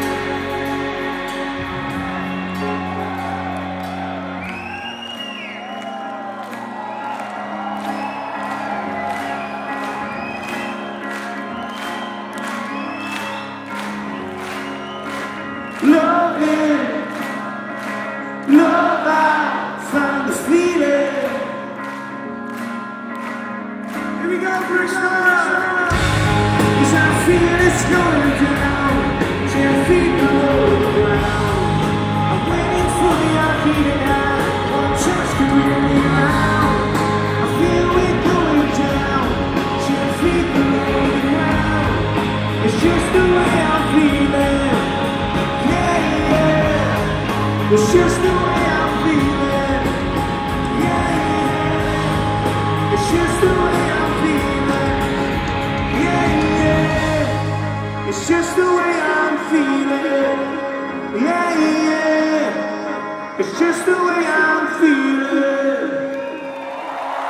Loving, love out, find the feeling. Here we go, Brixton! 'Cause I feel it's going down. 10 feet below the ground. I'm waiting for your heating eye. One touch can bring me round. I feel it going down. 10 feet below the ground. It's just the way I'm feeling. It's just the way I'm feeling. Yeah, yeah. It's just the way I'm feeling. Yeah, yeah. It's just the way I'm feeling. Yeah, yeah. It's just the way I'm feeling.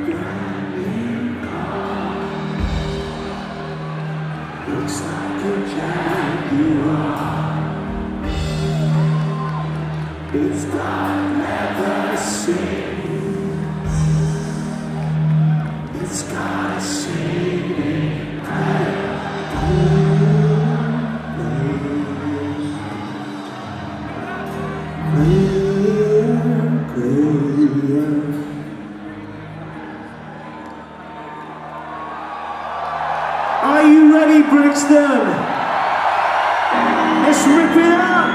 Looks like a Jaguar. It's got leather seats. It's got a seat. Are you ready, Brixton? Let's rip it up!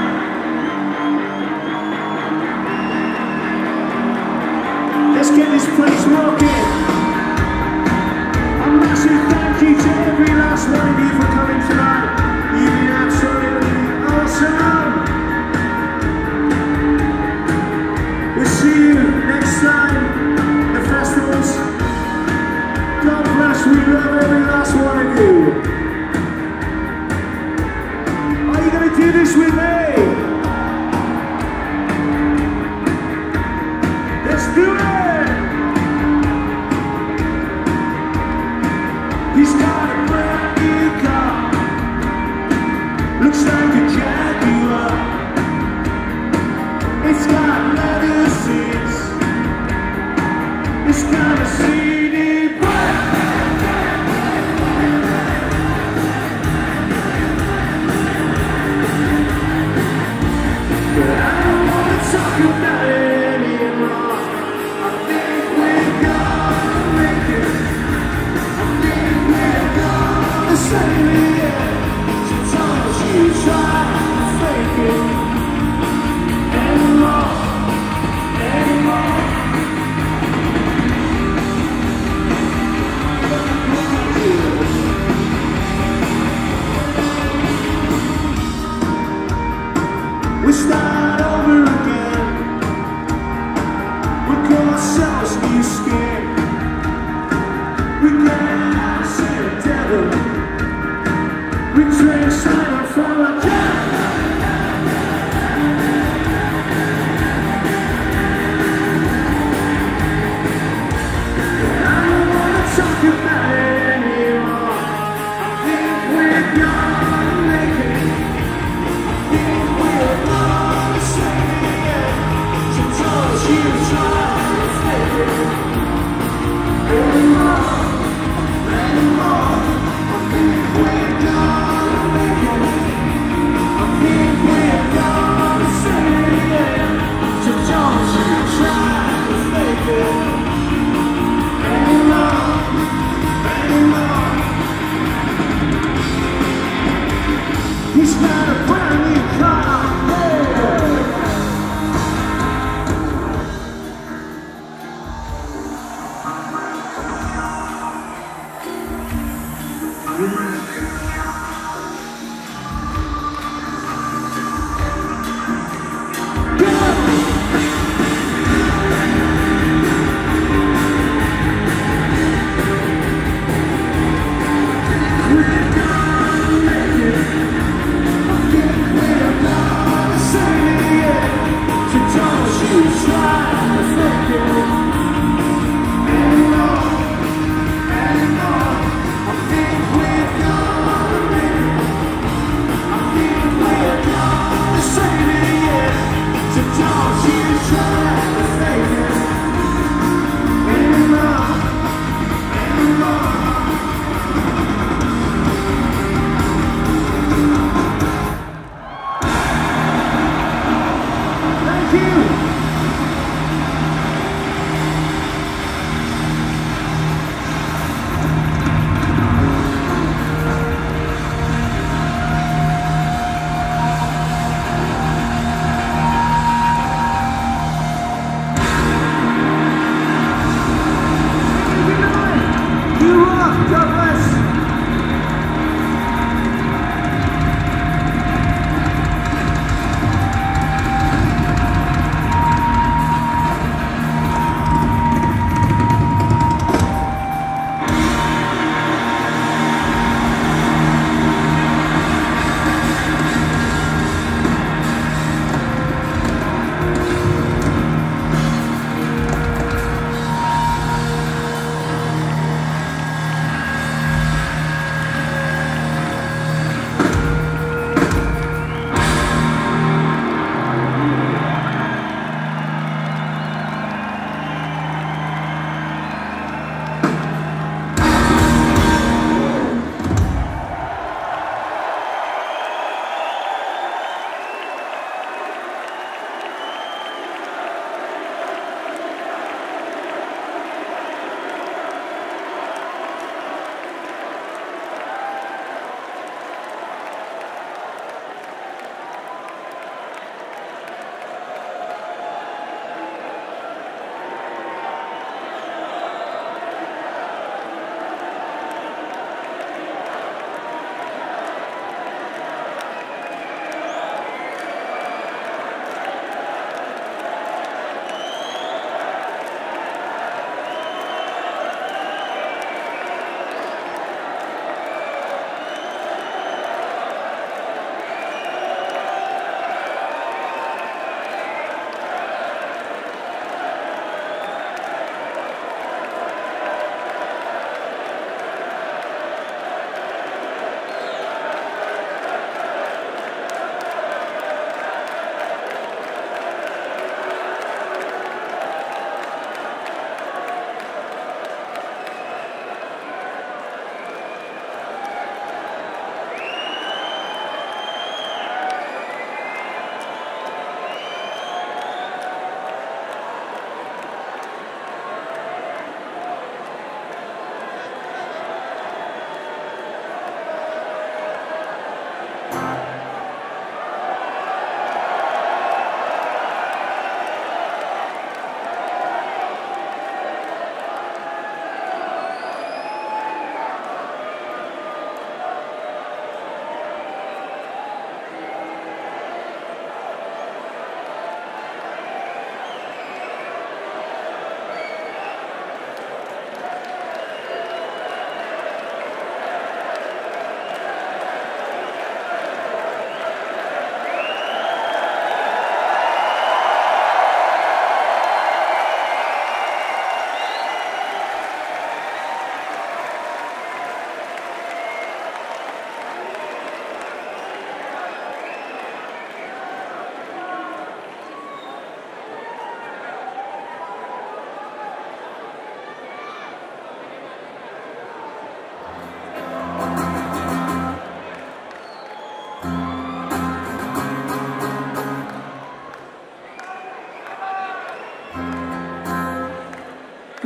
Let's get this place rocking! A massive thank you to every last one of you for coming tonight. You've been absolutely awesome! We'll see you next time, the festivals. God bless, we love every last one of you. Are you going to do this with me? Let's do it! He's got a brand new car. Looks like a Jaguar. It's got leather seats. It's got a CD player. But I don't want to talk about it anymore. I think we're gonna make it. I think we're gonna save it. Sometimes you try to fake it. Anymore.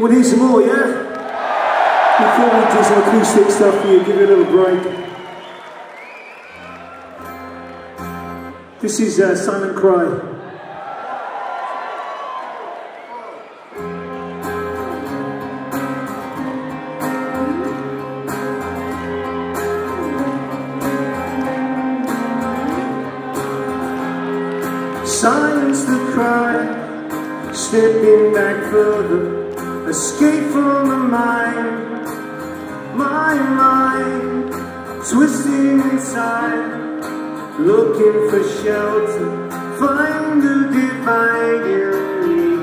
Want to hear some more, yeah? Before we do some acoustic stuff for you, give you a little break. This is Silent Cry. Silence the cry, stepping back further, escape from the mind, my mind, twisting inside, looking for shelter, find a dividing me.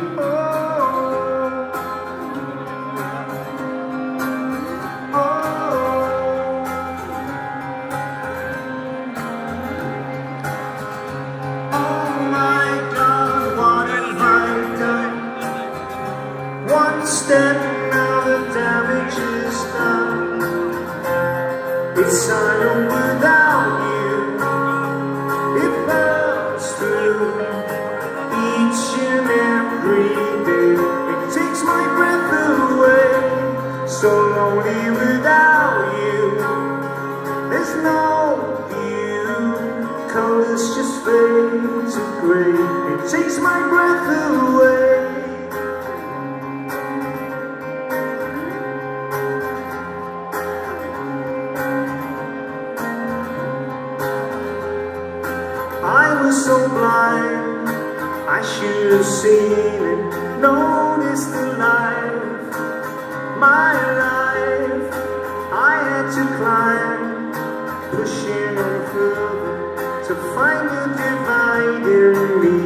Step now the damage is done. It's silent without you. It burns through each and every day. It takes my breath away. So lonely without you. There's no view. Colors just fade to grey. It takes my breath away. I was so blind, I should have seen it, noticed the life, my life. I had to climb, pushing on further, to find the divide in me.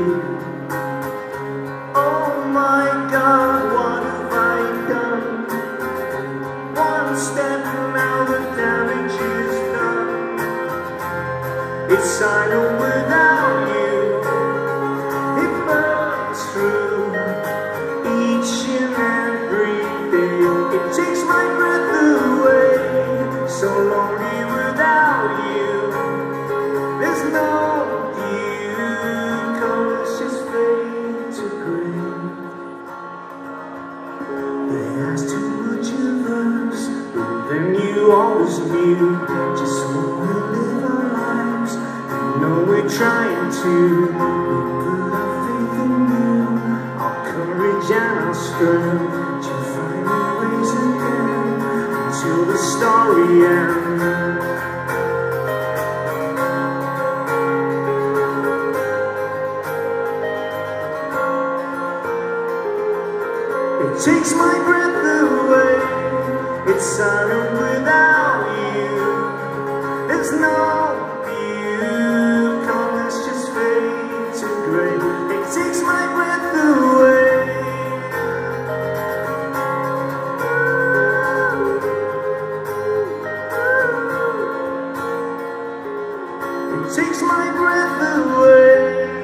Oh my God, what have I done? One step now the damage is done. It's silent without you. It burns through each and every day. It takes my breath away. So lonely without you. There's no view. Colors just fade to grey. They ask too much of us, but then you always knew just what we live our lives. No, we're trying to. We put our faith in you, our courage and our strength, to find new ways again until the story ends. It takes my breath away. It's silent without you. There's no takes my breath away. It takes my breath away.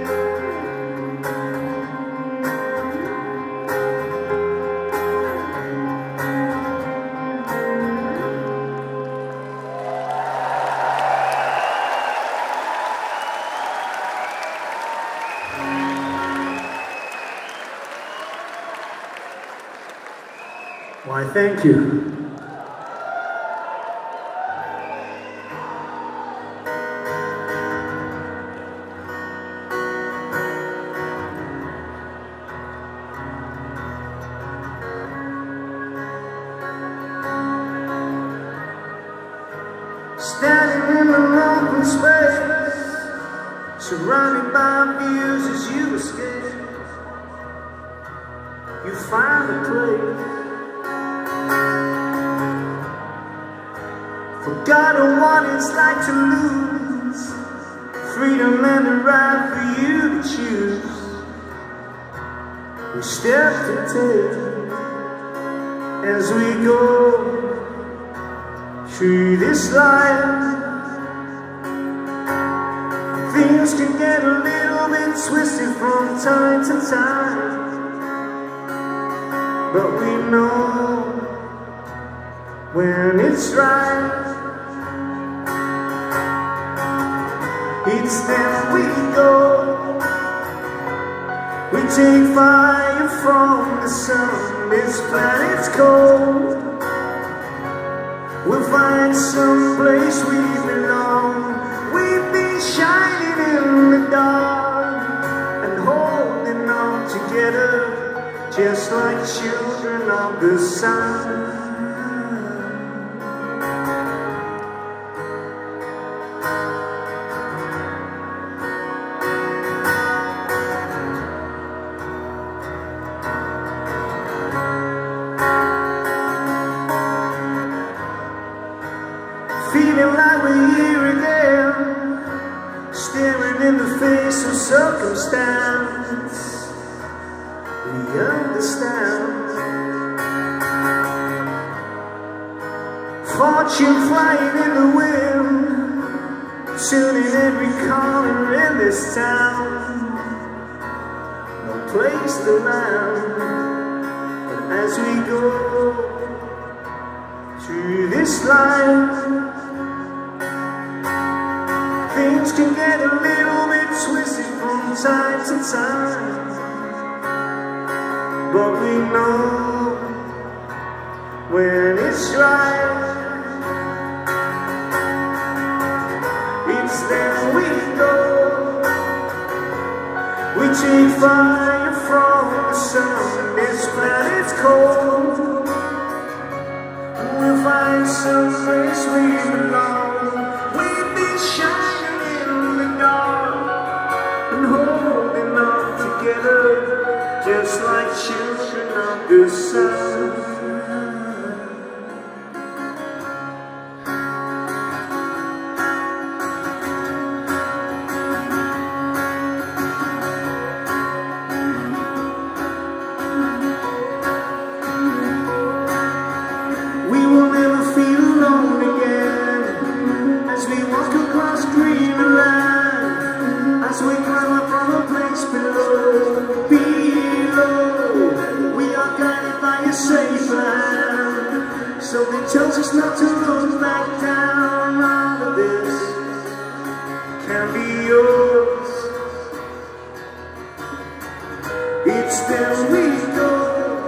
Why, thank you. Standing in an open space, surrounded by views as you escape, you find a place. Forgotten what it's like to lose freedom and the right for you to choose. We step to take as we go through this life. Things can get a little bit twisted from time to time, but we know when it's right. It's then we go. We take fire from the sun. this planet's cold. We'll find some place we belong. We've been shining in the dark and holding on together, just like children of the sun. Feeling like we're here again, staring in the face of circumstance. We understand. Fortune flying in the wind, tuning every corner in this town. No place to land, but as we go through this life, things can get a little bit twisted from time to time, but we know when it's right. It's then we go. We take fire from the sun. This planet's cold. We'll find some place we belong. We've been shining in the dark and holding on together, just like children of the sun. We will never feel alone again as we walk across green land, as we climb up from a place below. Below, we are guided by a safe land. Something tells us not to look back down. All of this can be yours. It's there we go.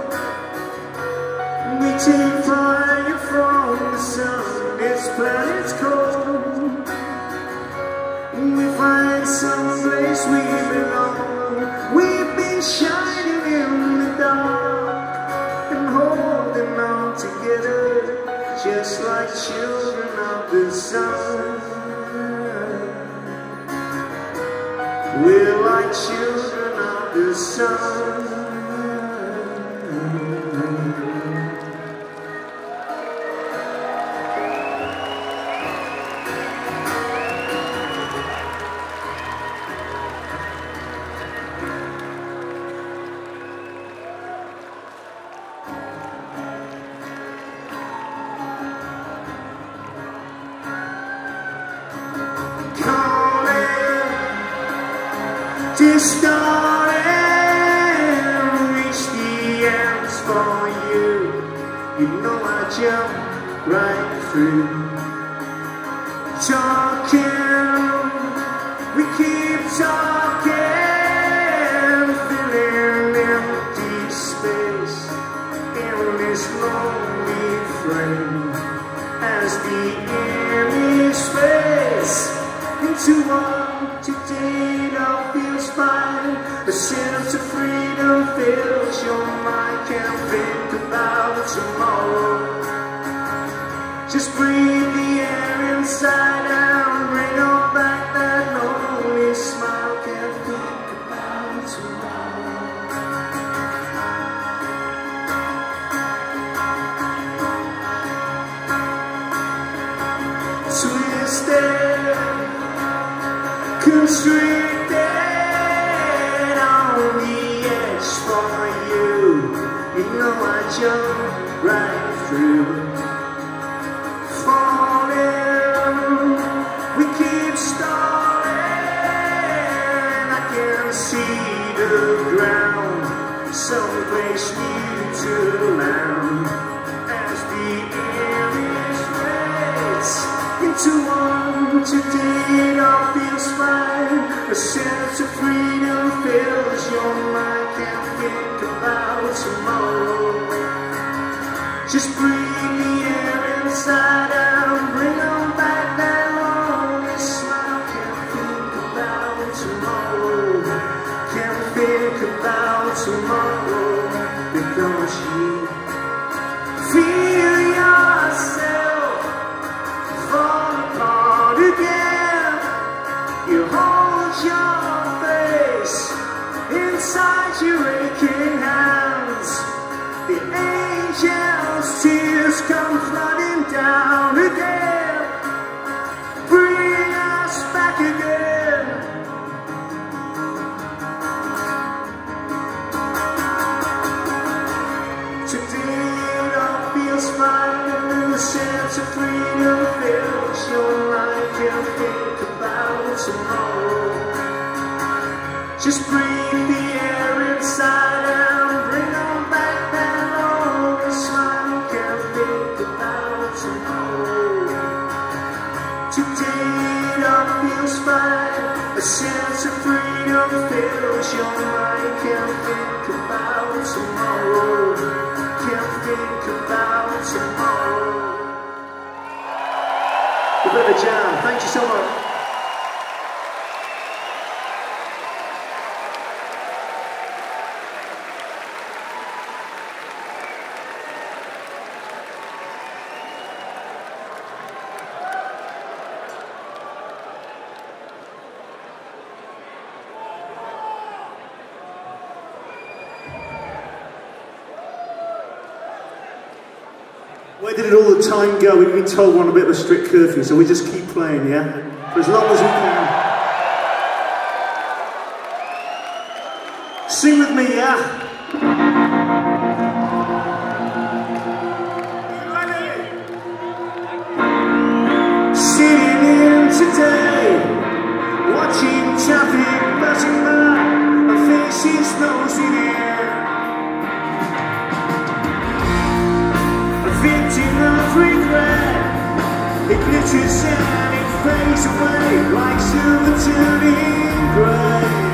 We take fire from the sun. This planet's cold. We find some place we belong. We've been shining in the dark and holding on together, just like children of the sun. We're like children of the sun. To start and reach the ends for you. You know I jump right through. Talking, we keep talking, filling empty space in this lonely frame as the image fades into one today. Feels fine. A sense of freedom fills your mind. Can't think about tomorrow. Just breathe the air inside out. Bring on back that lonely smile. Can't think about tomorrow. Twisted, constricted, you know I jump right through. Falling, we keep stalling. I can see the ground, someplace new to land, as the image fades into one. Today it all feels fine. A sense of freedom fills your mind. Can't think about tomorrow. breathe the air inside out, bring on back that lonely smile. Can't think about tomorrow, can't think about tomorrow, because you feel yourself fall apart again. You hold your face inside your aching hands. The angels' tears come flooding down again. Bring us back again. Today it all feels fine. A new sense of freedom fills your mind. Can't think about tomorrow. Just breathe the air inside out, bring on back that lonely smile. Can't think about tomorrow. Today it all feels fine. A sense of freedom fills your mind. Can't think about tomorrow. Can't think about tomorrow. A bit of a jam. Thank you so much. Where did all the time go? We've been told we're on a bit of a strict curfew, so we just keep playing, yeah? For as long as we can. Sing with me, yeah? Sitting in today, watching traffic buzzing by, my face is nosing in. Victim of regret, it glitters and it fades away like silver turning grey.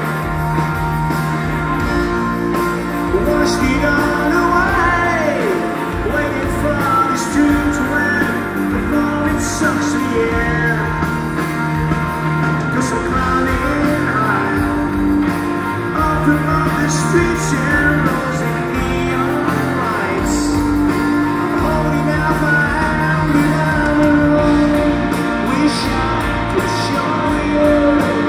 Washed it all away, waiting for this dream to end before it sucks the air. 'Cause I'm climbing high up above the streets and roads and neon lights. Holding out my hand and I'm alone. Wish I could show you.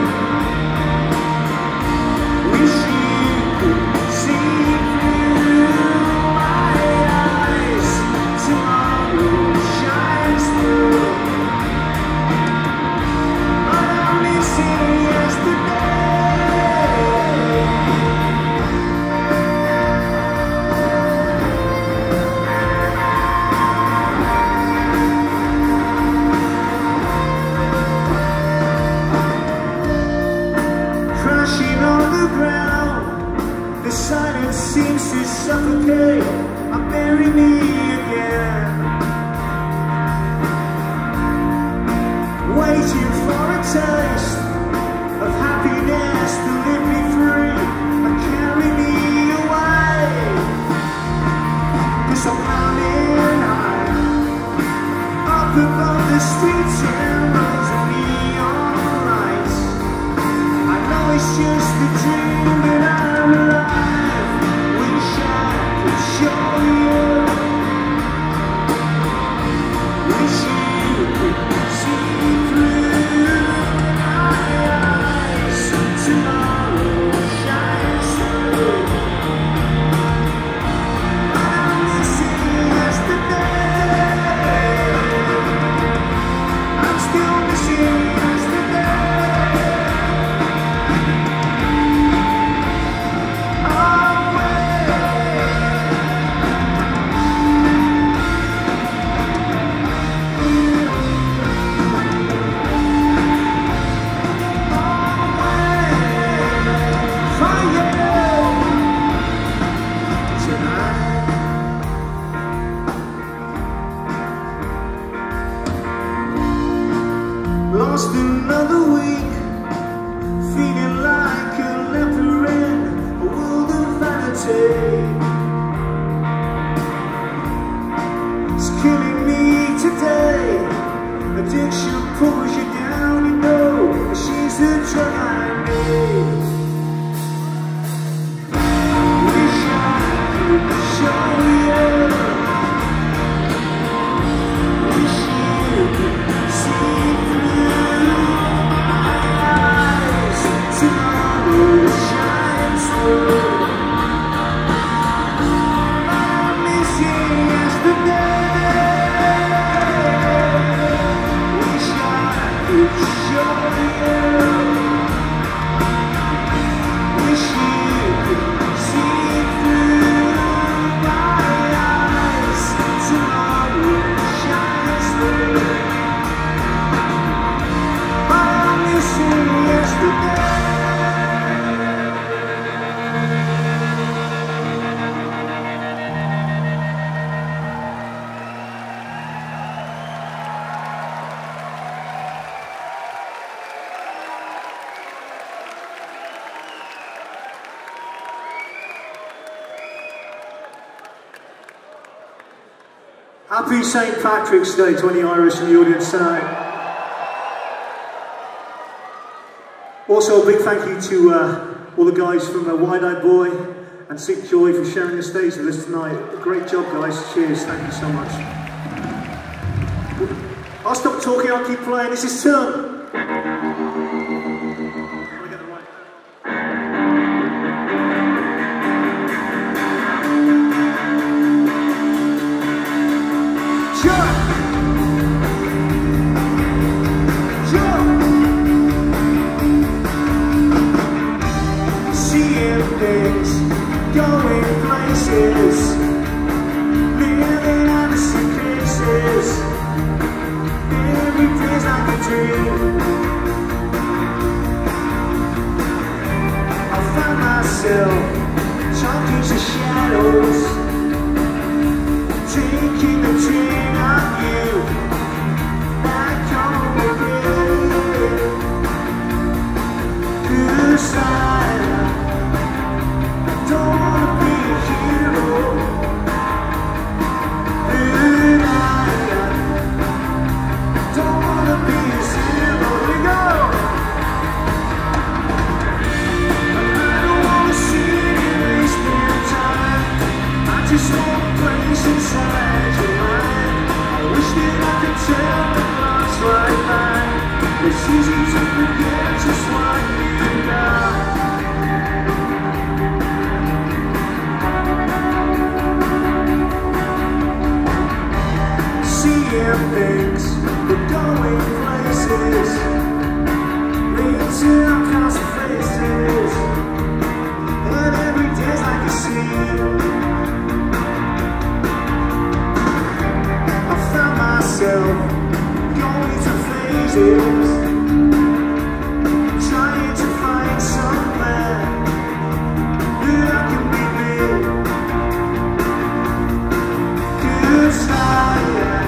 Wish you could see through my eyes. Tomorrow shines through. But I'm missing yesterday. Crashing on the ground, the silence seems to suffocate. Bury me again, waiting for a taste of happiness to lift me free and carry me away. 'Cause I'm climbing high up above the streets and roads of neon lights. I know it's just a dream, but I'm alive. Wish I could show you. Wish you could see through my eyes. Tomorrow shines through. But I'm missing yesterday. I'm still missing yesterday. Lost another week, feeling like a leper in a world of vanity. addiction pulls you down, you know she's the drug I need. Wish I could show you. Wish you could see through my eyes. Tomorrow shines through. I miss you yesterday. Happy St. Patrick's Day to any Irish in the audience tonight. Also a big thank you to all the guys from Wide Eyed Boy and Sick Joy for sharing the stage with us tonight. Great job guys, cheers, thank you so much. I'll stop talking, I'll keep playing, this is Turn. Going places, living under suitcases. Every day's like a dream. I find myself talking to shadows, taking the train on you. Back home again. Goodbye. Don't wanna be a hero, and I don't wanna be a zero. We go. I don't wanna see you wasting time. I just want a place inside your mind. I wish that I could tell the clock's right by. It's easy to forget just what you got. Seeing things, we're going places, reaching across the faces, and every day's like a scene. I found myself going to phases, trying to find somewhere that I can be with. Goodbye.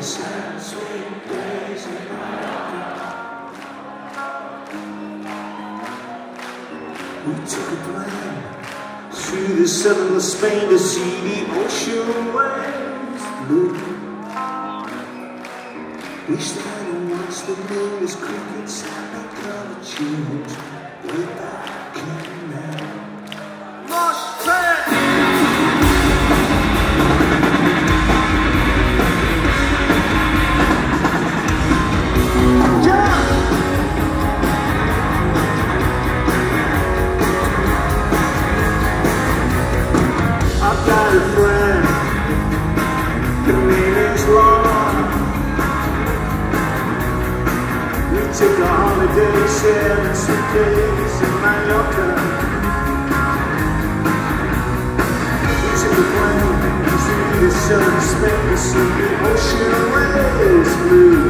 sad, sweet days. We took a plane through the southern Spain to see the ocean waves blue. We stand and watch the nameless crickets and they cover tunes way back in there. Lost track! I've got a friend, the name is Ron. We took a holiday, 7 suitcases in Mallorca. We took a plane through the southern Spain to see the ocean waves blue.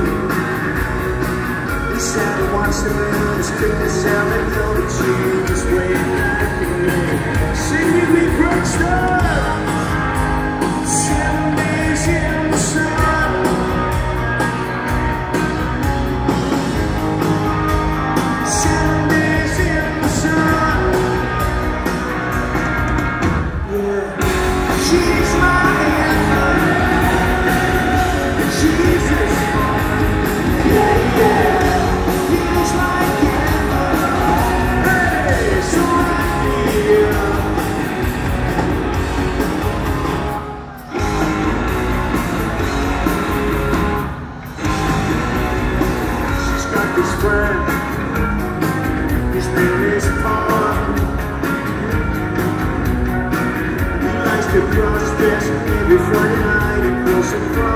We sat and watched the moons pick us out and held the tunes way back in May. Singing we broke stars. 7 days in the sun. 7 days in the sun. Yeah, she's my anthem. Jesus, yeah, yeah, he's my anthem. Hey, so yeah. His friend, his name is Paul. He likes to cross dress every Friday night and cross and cross.